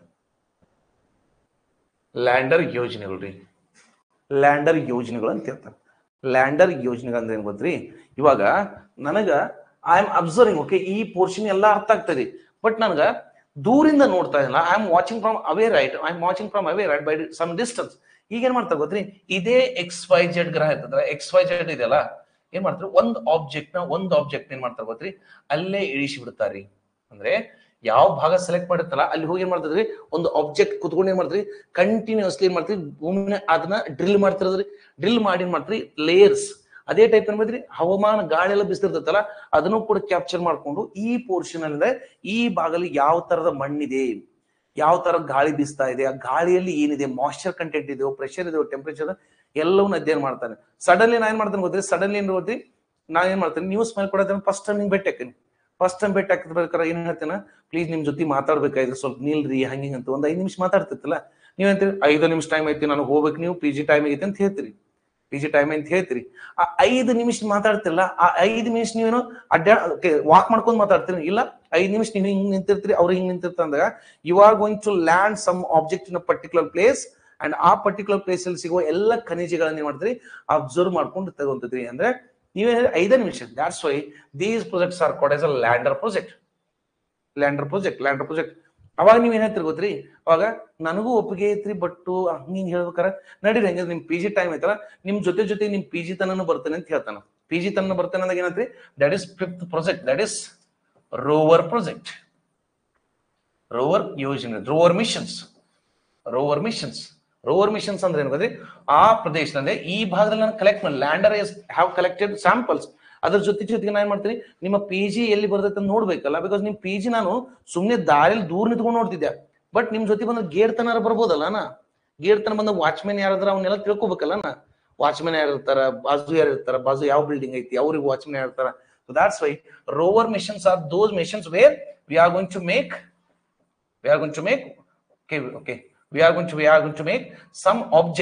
A: ಅಂತ ಹೇಳ್ತಾರೆ. ಲ್ಯಾಂಡರ್ ಯೋಜನೆಗಳು ಅಂದ್ರೆ ಏನ್ ಗೊತ್ತ್ರಿ? ಇವಾಗ ನನಗ ಐ ಆಮ್ ಅಬ್ಸರ್ವಿಂಗ್, ಓಕೆ, ಈ ಪೋರ್ಷನ್ ಎಲ್ಲ ಅರ್ಥ ಆಗ್ತದೆ, ಬಟ್ ನನಗ ದೂರಿಂದ ನೋಡ್ತಾ ಇಲ್ಲ. I am watching from away right by some distance. ಈಗ ಏನ್ ಮಾಡ್ತಾರೆ ಗೊತ್ತ್ರಿ? ಇದೇ XYZ ಗ್ರಹ ಇರ್ತದ, XYZ ಇದೆಯಲ್ಲ, ಏನ್ ಮಾಡ್ತಾರೆ, ಒಂದು ಆಬ್ಜೆಕ್ಟ್ ಏನ್ ಮಾಡ್ತಾರೆ ಗೊತ್ತ್ರಿ? ಅಲ್ಲೇ ಇಳಿಸಿ ಬಿಡ್ತಾರಿ. ಅಂದ್ರೆ ಯಾವ ಭಾಗ ಸೆಲೆಕ್ಟ್ ಮಾಡಿರ್ತಲ್ಲ ಅಲ್ಲಿ ಹೋಗಿ ಏನ್ ಮಾಡ್ತದ್ರಿ, ಒಂದು ಆಬ್ಜೆಕ್ಟ್ ಕುತ್ಕೊಂಡು ಏನ್ ಮಾಡ್ತೀರಿ, ಕಂಟಿನ್ಯೂಸ್ಲಿ ಏನ್ ಮಾಡ್ತೀರಿ, ಭೂಮಿನ ಅದನ್ನ ಡ್ರಿಲ್ ಮಾಡ್ತಿರೋದ್ರಿ. ಡ್ರಿಲ್ ಮಾಡಿ ಏನ್ ಮಾಡ್ತೀರಿ, ಲೇಯರ್ಸ್. ಅದೇ ಟೈಪ್ ಏನ್ ಮಾಡಿದ್ರಿ, ಹವಾಮಾನ ಗಾಳಿ ಎಲ್ಲ ಬಿಸ್ತಿರ್ತೈತಲ್ಲ ಅದನ್ನು ಕೂಡ ಕ್ಯಾಪ್ಚರ್ ಮಾಡ್ಕೊಂಡು ಈ ಪೋರ್ಷನ್ ಅಲ್ಲಿ ಈ ಭಾಗದಲ್ಲಿ ಯಾವ ತರದ ಮಣ್ಣಿದೆ, ಯಾವ ತರ ಗಾಳಿ ಬೀಸ್ತಾ ಇದೆ, ಆ ಗಾಳಿಯಲ್ಲಿ ಏನಿದೆ, ಮಾಯ್ಶ್ಚರ್ ಕಂಟೆಂಟ್ ಇದೆಯೋ, ಪ್ರೆಷರ್ ಇದೆಯೋ, ಟೆಂಪರೇಚರ್ ಎಲ್ಲವನ್ನ ಅಧ್ಯಯನ ಮಾಡ್ತಾನೆ. ಸಡನ್ಲಿ ನಾ ಏನ್ ಮಾಡ್ತಾನೆ ಗೊತ್ತ್ರಿ? ಸಡನ್ಲಿ ಏನ್ ಗೊತ್ತ್ರಿ, ನಾ ಏನ್ ಮಾಡ್ತೇನೆ, ನ್ಯೂಸ್ ಮೇಲೆ ಕೊಡೋದನ್ನ ಫಸ್ಟ್ ಟೈಮ್ ನಿಮ್ಗೆ ಭೇಟಿ ಹಾಕ್ತೀನಿ. ಫಸ್ಟ್ ಟೈಮ್ ಭೇಟಿ ಹಾಕಿದ್ಬೇಕಾರೆ ಏನ್ ಹೇಳ್ತೇನೆ, ಪ್ಲೀಸ್ ನಿಮ್ ಜೊತೆ ಮಾತಾಡ್ಬೇಕಾಯ್ತು, ಸ್ವಲ್ಪ ನಿಲ್ರಿ ಹಂಗೆ ಅಂತ ಒಂದ್ 5 ನಿಮಿಷ ಮಾತಾಡ್ತಿತ್ತಲ್ಲ, ನೀವ್ ಅಂತೀರಿ 5 ನಿಮಿಷ ಟೈಮ್ ಐತಿ ನಾನು ಹೋಗ್ಬೇಕು, ನೀವು PG ಟೈಮ್ ಐತಿ ಅಂತ ಹೇಳ್ತೀರಿ. ಆ 5 ನಿಮಿಷ ಮಾತಾಡ್ತಿರಲ್ಲ, ಆ 5 ನಿಮಿಷ ನೀವೇನು ವಾಕ್ ಮಾಡ್ಕೊಂಡು ಮಾತಾಡ್ತೀರಿ ಇಲ್ಲ, 5 ನಿಮಿಷ ನೀವು ಹಿಂಗ್ ನಿಂತಿರ್ತೀರಿ, ಅವ್ರು ಹಿಂಗ್ ನಿಂತಿರ್ತ ಅಂದಾಗ you are going to land some object in a particular place and ಆ ಪರ್ಟಿಕ್ಯುಲರ್ ಪ್ಲೇಸ್ ಅಲ್ಲಿ ಸಿಗುವ ಎಲ್ಲ ಖನಿಜಗಳನ್ನ ಏನ್ ಮಾಡ್ತೀರಿ, ಅಬ್ಸರ್ವ್ ಮಾಡ್ಕೊಂಡು ತಗೊಂತಿದ್ರಿ. ಅಂದ್ರೆ ನೀವೇ 5 ನಿಮಿಷ. That's why these projects are called as a lander project. ಅವಾಗ ನೀವ್ ಏನ್ ಹೇಳ್ತೀರಿ ಗೊತ್ತ್ರಿ? ಅವಾಗ ನನಗೂ ಒಪ್ಪಿಗೆ ಐತ್ರಿ, ಬಟ್ ಹಿಂಗ್ ಹೇಳ್ಬೇಕಾರ ನಡೀರಿ, ಹಂಗ ನಿಮ್ PG ಟೈಮ್ ಐತಲ್ಲ, ನಿಮ್ ಜೊತೆ ನಿಮ್ PG ತನೂ ಬರ್ತೇನೆ ಅಂತ ಹೇಳ್ತಾನ. PG ತನ ಬರ್ತೇನೆ ಅಂದಾಗ ಏನಂತ್ರಿ, that is 5th project, that is rover project. Rover ಯೋಜನೆ, ರೋವರ್ ಮಿಷನ್ಸ್ ಅಂದ್ರೆ ಏನ್ ಗೊತ್ತ್ರಿ? ಆ ಪ್ರದೇಶದಲ್ಲಿ ಈ ಭಾಗದಲ್ಲಿ ನಾನು ಕಲೆಕ್ಟ್ ಮಾಡಿ, ಲ್ಯಾಂಡರ್ ಹ್ಯಾವ್ ಕಲೆಕ್ಟೆಡ್ ಸ್ಯಾಂಪಲ್ಸ್. ಅದ್ರ ಜೊತೆಗೆ ನಾ ಏನ್ ಮಾಡ್ತೀನಿ, ನಿಮ್ಮ PG ಎಲ್ಲಿ ಬರ್ತೈತೆ ಅಂತ ನೋಡ್ಬೇಕಲ್ಲ. ಬಿಕಾಸ್ ನಿಮ್ PG ನಾನು ಸುಮ್ನೆ ದಾರಿಯಲ್ಲಿ ದೂರ ನಿಂತ್ಕೊಂಡು ನೋಡ್ತಿದ್ದೆ, ಬಟ್ ನಿಮ್ ಜೊತೆ ಬಂದ ಗೇಟ್ ತನ ಬರ್ಬೋದಲ್ಲ. ಗೇಟ್ ತನ ಬಂದ ವಾಚ್ಮೆನ್ ಯಾರಾದ್ರ ಅವನ್ನೆಲ್ಲ ತಿಳ್ಕೊಬೇಕಲ್ಲ. ವಾಚ್ಮೆನ್ ಯಾರಿರ್ತಾರ, ಬಾಜು ಯಾವ ಬಿಲ್ಡಿಂಗ್ ಐತಿ, ಅವ್ರಿಗೆ ವಾಚ್ಮೆನ್ ಯಾರಿರ್ತಾರ. So that's why rover missions are those missions where we are going to make some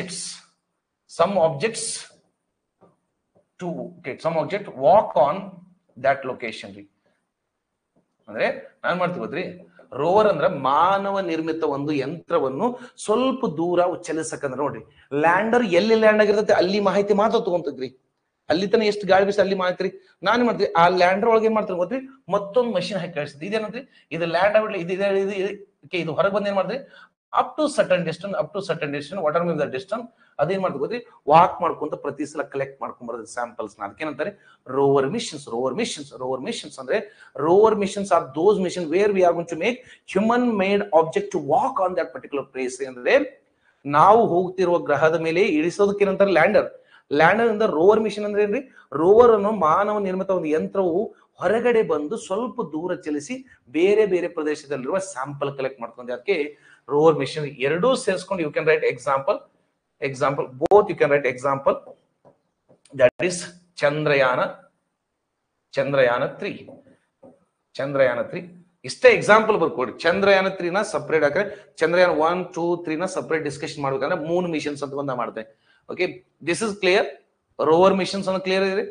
A: object walk on that location ರೀ. ಅಂದ್ರೆ ನಾನ್ ಮಾಡ್ತೀವಿ ಗೊತ್ತ್ರಿ, ರೋವರ್ ಅಂದ್ರೆ ಮಾನವ ನಿರ್ಮಿತ ಒಂದು ಯಂತ್ರವನ್ನು ಸ್ವಲ್ಪ ದೂರ ಚಲಿಸಕಂದ್ರೆ ನೋಡ್ರಿ, ಲ್ಯಾಂಡರ್ ಎಲ್ಲಿ ಲ್ಯಾಂಡ್ ಆಗಿರ್ತೈತೆ ಅಲ್ಲಿ ಮಾಹಿತಿ ಮಾತ್ರ ತಗೊಂತದ್ರಿ. ಅಲ್ಲಿ ತನ ಎಷ್ಟು ಗಾಳಿ ಬೀಸ ಅಲ್ಲಿ ಮಾಹಿತಿ. ನಾನ್ ಮಾಡ್ತೀವಿ ಆ ಲ್ಯಾಂಡರ್ ಒಳಗೆ ಏನ್ ಮಾಡ್ತೀವಿ ಗೊತ್ತ್ರಿ, ಮತ್ತೊಂದು ಮಷಿನ್ ಹಾಕಿ ಕಳಿಸ್ತೀವಿ. ಇದೇನಂದ್ರಿ, ಇದು ಲ್ಯಾಂಡ್ ಆಗ್ಬಿಡ್ಲಿ, ಇದು ಹೊರಗೆ ಬಂದ್ ಏನ್ ಮಾಡ್ತೀವಿ, up to certain distance what are the distance ಅದೇನ್ ಮಾಡ್ತೀವಿ ಗೊತ್ತ್ರಿ, ವಾಕ್ ಮಾಡ್ಕೊಂತ ಪ್ರತಿ ಸಲ ಕಲೆಕ್ಟ್ ಮಾಡ್ಕೊಂಡ್ ಬರೋದು ಸ್ಯಾಂಪಲ್ಸ್. ಅದಕ್ಕೇನಂತಾರೆ ರೋವರ್ ಮಿಷನ್ಸ್. ಅಂದ್ರೆ rover missions are those mission where we are going to make human made object to walk on that particular place. ಅಂದ್ರೆ ನಾವು ಹೋಗ್ತಿರುವ ಗ್ರಹದ ಮೇಲೆ ಇಳಿಸೋದಕ್ಕೆ ಏನಂತಾರೆ ಲ್ಯಾಂಡರ್ ಇಂದ ರೋವರ್ ಮಿಷನ್ ಅಂದ್ರೆ ಏನ್ರಿ, ರೋವರ್ ಅನ್ನು ಮಾನವ ನಿರ್ಮಿತ ಒಂದು ಯಂತ್ರವು ಹೊರಗಡೆ ಬಂದು ಸ್ವಲ್ಪ ದೂರ ಚಲಿಸಿ ಬೇರೆ ಬೇರೆ ಪ್ರದೇಶದಲ್ಲಿರುವ ಸ್ಯಾಂಪಲ್ ಕಲೆಕ್ಟ್ ಮಾಡ್ಕೊಂಡು, ಅದಕ್ಕೆ ರೋವರ್ ಮಿಷನ್. ಎರಡೂ ಸೇರಿಸ್ಕೊಂಡು you can write example both you can write example, that is Chandrayaan 3 ಇಷ್ಟೇ ಎಕ್ಸಾಂಪಲ್ ಬರ್ಕೊಡಿ. ಚಂದ್ರಯಾನ 3 ನ ಸಪರೇಟ್ ಹಾಕ್ರೆ, ಚಂದ್ರಯಾನ 1, 2, 3 ನ ಸಪರೇಟ್ ಡಿಸ್ಕಷನ್ ಮಾಡ್ಬೇಕಂದ್ರೆ 3 ಮಿಷನ್ಸ್ ಅಂತ ಬಂದ ಮಾಡ್ತೇವೆ. Okay, this is clear. Rover missions ಅನ್ನು ಕ್ಲಿಯರ್ ಇದೆ?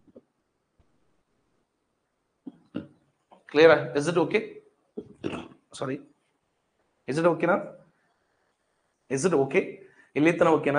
A: Clear? Is it okay? Sorry, is it ಓಕೆನಾ? Is it okay? ಇಲ್ಲಿ ತನ ಓಕೆನಾ?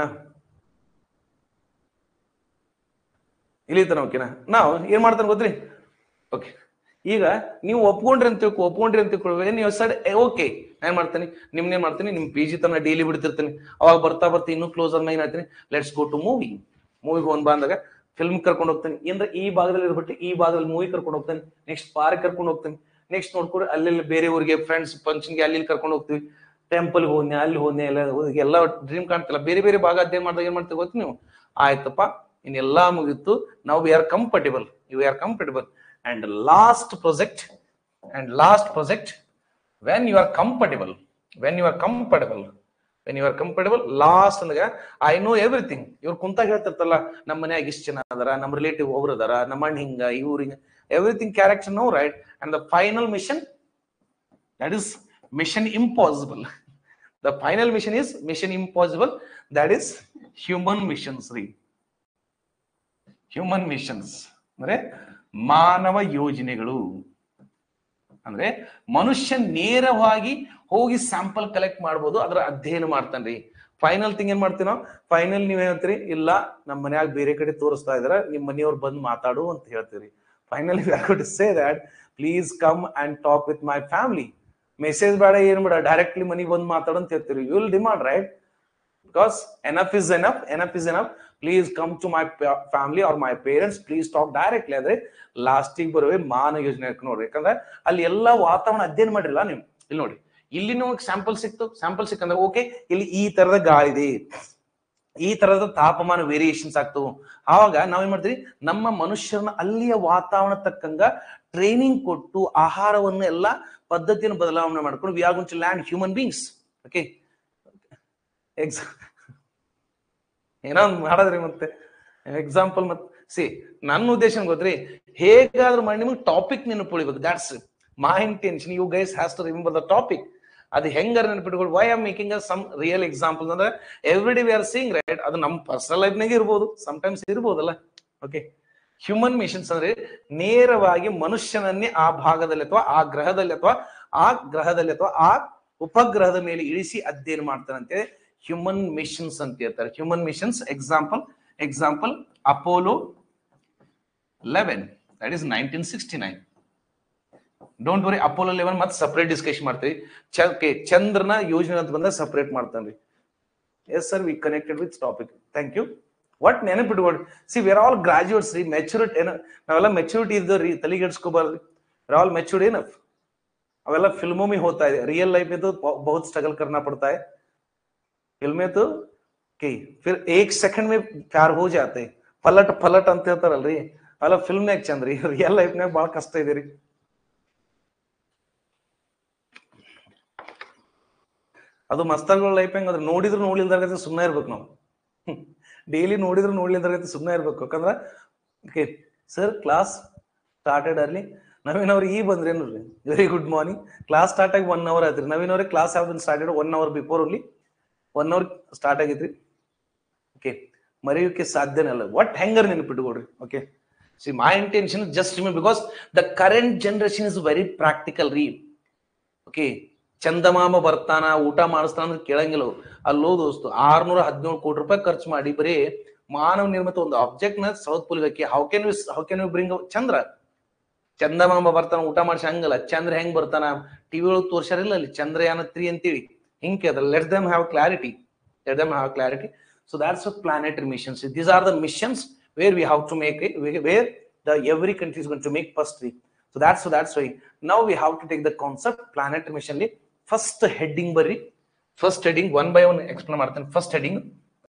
A: ನಾವು ಏನ್ ಮಾಡ್ತಾನೆ ಗೊತ್ತ್ರಿ? ಓಕೆ, ಈಗ ನೀವು ಒಪ್ಕೊಂಡ್ರಿ ಅಂತ ತಿಳ್ಕೊಳ್ಬೇಕು. ನೀವು ಸಡ್ ಓಕೆ ಏನ್ ಮಾಡ್ತೀನಿ, ನಿಮ್ನೇನ್ ಮಾಡ್ತೀನಿ, ನಿಮ್ PG ತನ ಡೈಲಿ ಬಿಡ್ತಿರ್ತೀನಿ. ಅವಾಗ ಬರ್ತಾ ಇನ್ನೂ ಕ್ಲೋಸ್ ಆದ್ಮೇಲೆ ಏನ್ ಹೇಳ್ತೀನಿ, ಲೆಟ್ಸ್ ಗೋ ಟು ಮೂವಿಗೆ ಹೋಗ್ ಬಂದಾಗ ಫಿಲ್ಮ್ ಕರ್ಕೊಂಡು ಹೋಗ್ತೀನಿ. ಏನ್ರ ಈ ಭಾಗದಲ್ಲಿ ಇರ್ಬಿಟ್ಟು ಈ ಭಾಗದಲ್ಲಿ ಮೂವಿ ಕರ್ಕೊಂಡು ಹೋಗ್ತಾನೆ, ನೆಕ್ಸ್ಟ್ ಪಾರ್ಕ್ ಕರ್ಕೊಂಡು ಹೋಗ್ತೀನಿ, ನೆಕ್ಸ್ಟ್ ನೋಡ್ಕೊಂಡು ಅಲ್ಲೆಲ್ಲ ಬೇರೆ ಊರಿಗೆ ಫ್ರೆಂಡ್ಸ್ ಫಂಕ್ಷನ್ಗೆ ಅಲ್ಲಿ ಕರ್ಕೊಂಡು ಹೋಗ್ತೀವಿ. ಟೆಂಪಲ್ ಹೋದ್ನೆ, ಅಲ್ಲಿ ಹೋದ್ನೆ, ಎಲ್ಲ ಡ್ರೀಮ್ ಕಾಣ್ತಿಲ್ಲ. ಬೇರೆ ಬೇರೆ ಭಾಗ ಅಧ್ಯಯನ ಮಾಡಿದಾಗ ಏನ್ ಮಾಡ್ತೀವಿ ಗೊತ್ತು ನೀವು, ಆಯ್ತಪ್ಪ ಇನ್ನೆಲ್ಲಾ ಮುಗಿತ್ತು, ನಾವು we are comfortable. And last project when you are comfortable, when you are comfortable, when you are comfortable, last ಅಂದಾಗ ಐ ನೋ ಎವ್ರಿಥಿಂಗ್. ಇವ್ರು ಕುಂತಾಗ ಹೇಳ್ತಿರ್ತಲ್ಲ, ನಮ್ಮ ಮನ್ಯಾಗ ಇಷ್ಟ ಜನ ಅದಾರ, ನಮ್ಮ ರಿಲೇಟಿವ್ ಒಬ್ರು ಅದಾರ, ನಮ್ಮ ಅಣ್ಣ ಹಿಂಗ ಇವ್ರಿಂಗ, everything character no right. And the final mission, that is mission impossible. The final mission is mission impossible, that is human missions ರೀ. ಹ್ಯೂಮನ್ ಮಿಷನ್ಸ್ ಅಂದ್ರೆ ಮಾನವ ಯೋಜನೆಗಳು. ಅಂದ್ರೆ ಮನುಷ್ಯ ನೇರವಾಗಿ ಹೋಗಿ ಸ್ಯಾಂಪಲ್ ಕಲೆಕ್ಟ್ ಮಾಡ್ಬೋದು, ಅದರ ಅಧ್ಯಯನ ಮಾಡ್ತಾನ್ರಿ. ಫೈನಲ್ ಥಿಂಗ್ ಏನ್ ಮಾಡ್ತೀವಿ ನಾವು? ಫೈನಲ್ ನೀವ್ ಹೇಳ್ತೀರಿ, ಇಲ್ಲ ನಮ್ಮ ಮನ್ಯಾಗ ಬೇರೆ ಕಡೆ ತೋರಿಸ್ತಾ ಇದಾರೆ, ನಿಮ್ ಮನೆಯವ್ರು ಬಂದ್ ಮಾತಾಡು ಅಂತ ಹೇಳ್ತೀರಿ. Finally we are going to say that please come and talk with my family. Message ಬೇಡ, ಏನ್ ಬೇಡ, ಡೈರೆಕ್ಟ್ಲಿ ಮನೆಗೆ ಬಂದು ಮಾತಾಡು ಅಂತ ಹೇಳ್ತೀರಿ. You will demand, right? Because enough is enough, enough is enough. Please come to my family or my parents, please talk directly. ಆದ್ರೆ ಲಾಸ್ಟಿಗೆ ಬರುವೆ ಮಾನವ ಯೋಜನೆ ನೋಡ್ರಿ. ಯಾಕಂದ್ರೆ ಅಲ್ಲಿ ಎಲ್ಲಾ ವಾತಾವರಣ ಅಧ್ಯಯನ ಮಾಡಿರಲ್ಲ ನೀವು. ಇಲ್ಲಿ ನೋಡಿ, ಇಲ್ಲಿ ನಿಮಗೆ ಸ್ಯಾಂಪಲ್ ಸಿಕ್ತು, ಸ್ಯಾಂಪಲ್ ಸಿಕ್ಕಂದ್ರೆ ಓಕೆ, ಇಲ್ಲಿ ಈ ತರದ ಗಾಳಿ ಇದೆ, ಈ ತರದ ತಾಪಮಾನ ವೇರಿಯೇಷನ್ಸ್ ಆಗ್ತವು. ಆವಾಗ ನಾವೇನ್ ಮಾಡ್ತೀವಿ, ನಮ್ಮ ಮನುಷ್ಯರನ್ನ ಅಲ್ಲಿಯ ವಾತಾವರಣ ತಕ್ಕಂಗ ಟ್ರೈನಿಂಗ್ ಕೊಟ್ಟು ಆಹಾರವನ್ನು ಎಲ್ಲ ಪದ್ಧತಿಯನ್ನು ಬದಲಾವಣೆ ಮಾಡ್ಕೊಂಡು we are going to land human beings. Okay, ಏನೋ ಮಾಡದ್ರಿ ಮತ್ತೆ ಎಕ್ಸಾಂಪಲ್. ಮತ್ತೆ ಸಿ, ನನ್ನ ಉದ್ದೇಶ ಗೊತ್ತ್ರಿ, ಹೇಗಾದ್ರೂ ಮಾಡಿ ನಿಮಗೆ ಟಾಪಿಕ್ ನೆನಪು ಉಳಿಬೇಕು. That's my intention. You guys has to remember the topic. ಅದು ಹೆಂಗಾರ ನೆನಪಿಟ್ಕೊಳ್ಳಿ. Why am making some real example ಅಂದ್ರೆ every day we are seeing, right? ಅದು ನಮ್ಮ ಪರ್ಸನಲ್ ಲೈಫ್ನಾಗ ಇರ್ಬೋದು, ಸಮಟೈಮ್ಸ್ ಇರ್ಬೋದಲ್ಲ. ಓಕೆ, ಹ್ಯೂಮನ್ ಮಿಷನ್ಸ್ ಅಂದ್ರೆ ನೇರವಾಗಿ ಮನುಷ್ಯನನ್ನೇ ಆ ಭಾಗದಲ್ಲಿ ಅಥವಾ ಆ ಗ್ರಹದಲ್ಲಿ ಅಥವಾ ಆ ಗ್ರಹದಲ್ಲಿ ಅಥವಾ ಆ ಉಪಗ್ರಹದ ಮೇಲೆ ಇಳಿಸಿ ಅಧ್ಯಯನ ಮಾಡ್ತಾರಂತೆ. ಹ್ಯೂಮನ್ ಮಿಷನ್ಸ್ ಅಂತ ಹೇಳ್ತಾರೆ. Human missions example Apollo 11, that is 1969. Don't worry, Apollo 11 ಮತ್ತೆ ಸಪರೇಟ್ ಡಿಸ್ಕಷನ್ ಮಾಡ್ತೀವಿ. ಚಂದ್ರನ ಯೋಜನೆ ಅಂತ ಬಂದಾಗ ಸಪರೇಟ್ ಮಾಡ್ತಾನ್ರಿ. Yes sir, we connected with topic. Thank you. ಒಟ್ ನೆನಪಿಟ್ಕೊಡಿ. See, we are all graduates ರೀ. ಮೆಚೂರಿಟಿ ನಾವೆಲ್ಲ ಮೆಚೂರಿಟಿ ಇದ್ದವ್ರಿ, ತಲೆಗೆಡ್ಸ್ಕೋಬಾರ್ದು. We are all matured enough. ಅವೆಲ್ಲ ಫಿಲ್ಮೋ में होता है, रियल लाइफ में तो बहुत स्ट्रगल करना पड़ता है. फिल्म में तो फिर एक सेकंड में प्यार हो जाते हैं. ಪಲಟ್ ಅಂತ ಹೇಳ್ತಾರಲ್ರಿ, ಅವೆಲ್ಲ ಫಿಲ್ಮ್ ನಾಗ ಚಂದ್ರಿ, ರಿಯಲ್ ಲೈಫ್ ನಾಗ ಬಹಳ ಕಷ್ಟ ಇದೆ ರೀ. ಅದು ಮಸ್ತಗಳ ಲೈಫ್ ಹೆಂಗ್ ಅಂದ್ರೆ ನೋಡಿದ್ರು ನೋಡ್ಲಿಲ್ದಾಗತ್ತೆ ಸುಮ್ಮನೆ ಇರ್ಬೇಕು ನಾವು. ಡೈಲಿ ನೋಡಿದ್ರು ನೋಡ್ಲಿಲ್ದಾಗತ್ತೆ ಸುಮ್ಮನೆ ಇರ್ಬೇಕು. ಯಾಕಂದ್ರ okay sir, class started early. Naveen ಅವ್ರು ಈಗ ಬಂದ್ರಿ ನೋಡ್ರಿ, very good morning. Class start ಆಗಿ 1 hour ಆಯ್ತ್ರಿ. ನವೀನ್ ಅವ್ರಿಗೆ class have been started 1 hour before only. 1 hour start ಆಗಿದ್ರಿ. ಓಕೆ, ಮರೆಯೋಕೆ ಸಾಧ್ಯನೇ ಅಲ್ಲ. ಒಟ್ ಹೆಂಗರ್ ನೆನಪಿಟ್ಕೊಡ್ರಿ. Okay, see, my intention just remember, because the current generation is very practical ರೀ. ಓಕೆ, ಚಂದಮಾಮ ಬರ್ತಾನ, ಊಟ ಮಾಡಿಸ್ತಾನ ಅಂದ್ರೆ ಕೇಳಂಗಿಲ್ಲ. ಅಲ್ಲೋ ದೋಸ್ತು 617 ಕೋಟಿ ರೂಪಾಯಿ ಖರ್ಚು ಮಾಡಿ ಬರೀ ಮಾನವ ನಿರ್ಮಿತ ಒಂದು ಆಬ್ಜೆಕ್ಟ್ ನ ಸೌತ್ ಪೋಲ್ ಹಾಕಿ ಹೌ ಕ್ಯಾನ್ ಯು ಬ್ರಿಂಗ್ ಚಂದ್ರ? ಚಂದಮಾಮ ಬರ್ತಾನ, ಊಟ ಮಾಡಿಸಿ ಹಂಗಲ್ಲ. ಚಂದ್ರ ಹೆಂಗ್ ಬರ್ತಾನ ಟಿವಿ ಒಳಗೆ ತೋರ್ಸಾರಿಲ್ಲ, ಅಲ್ಲಿ ಚಂದ್ರಯಾನ 3 ಅಂತೇಳಿ ಹಿಂಗೆ ಅದ. Let them have clarity. So that's what planetary missions. These are the missions where we have to make it, where every country is going to make first week. So that's why now we have to take the concept planetary mission. First heading ಬರ್ರಿ. First heading 1 by 1 explain ಮಾಡ್ತೇನೆ. First heading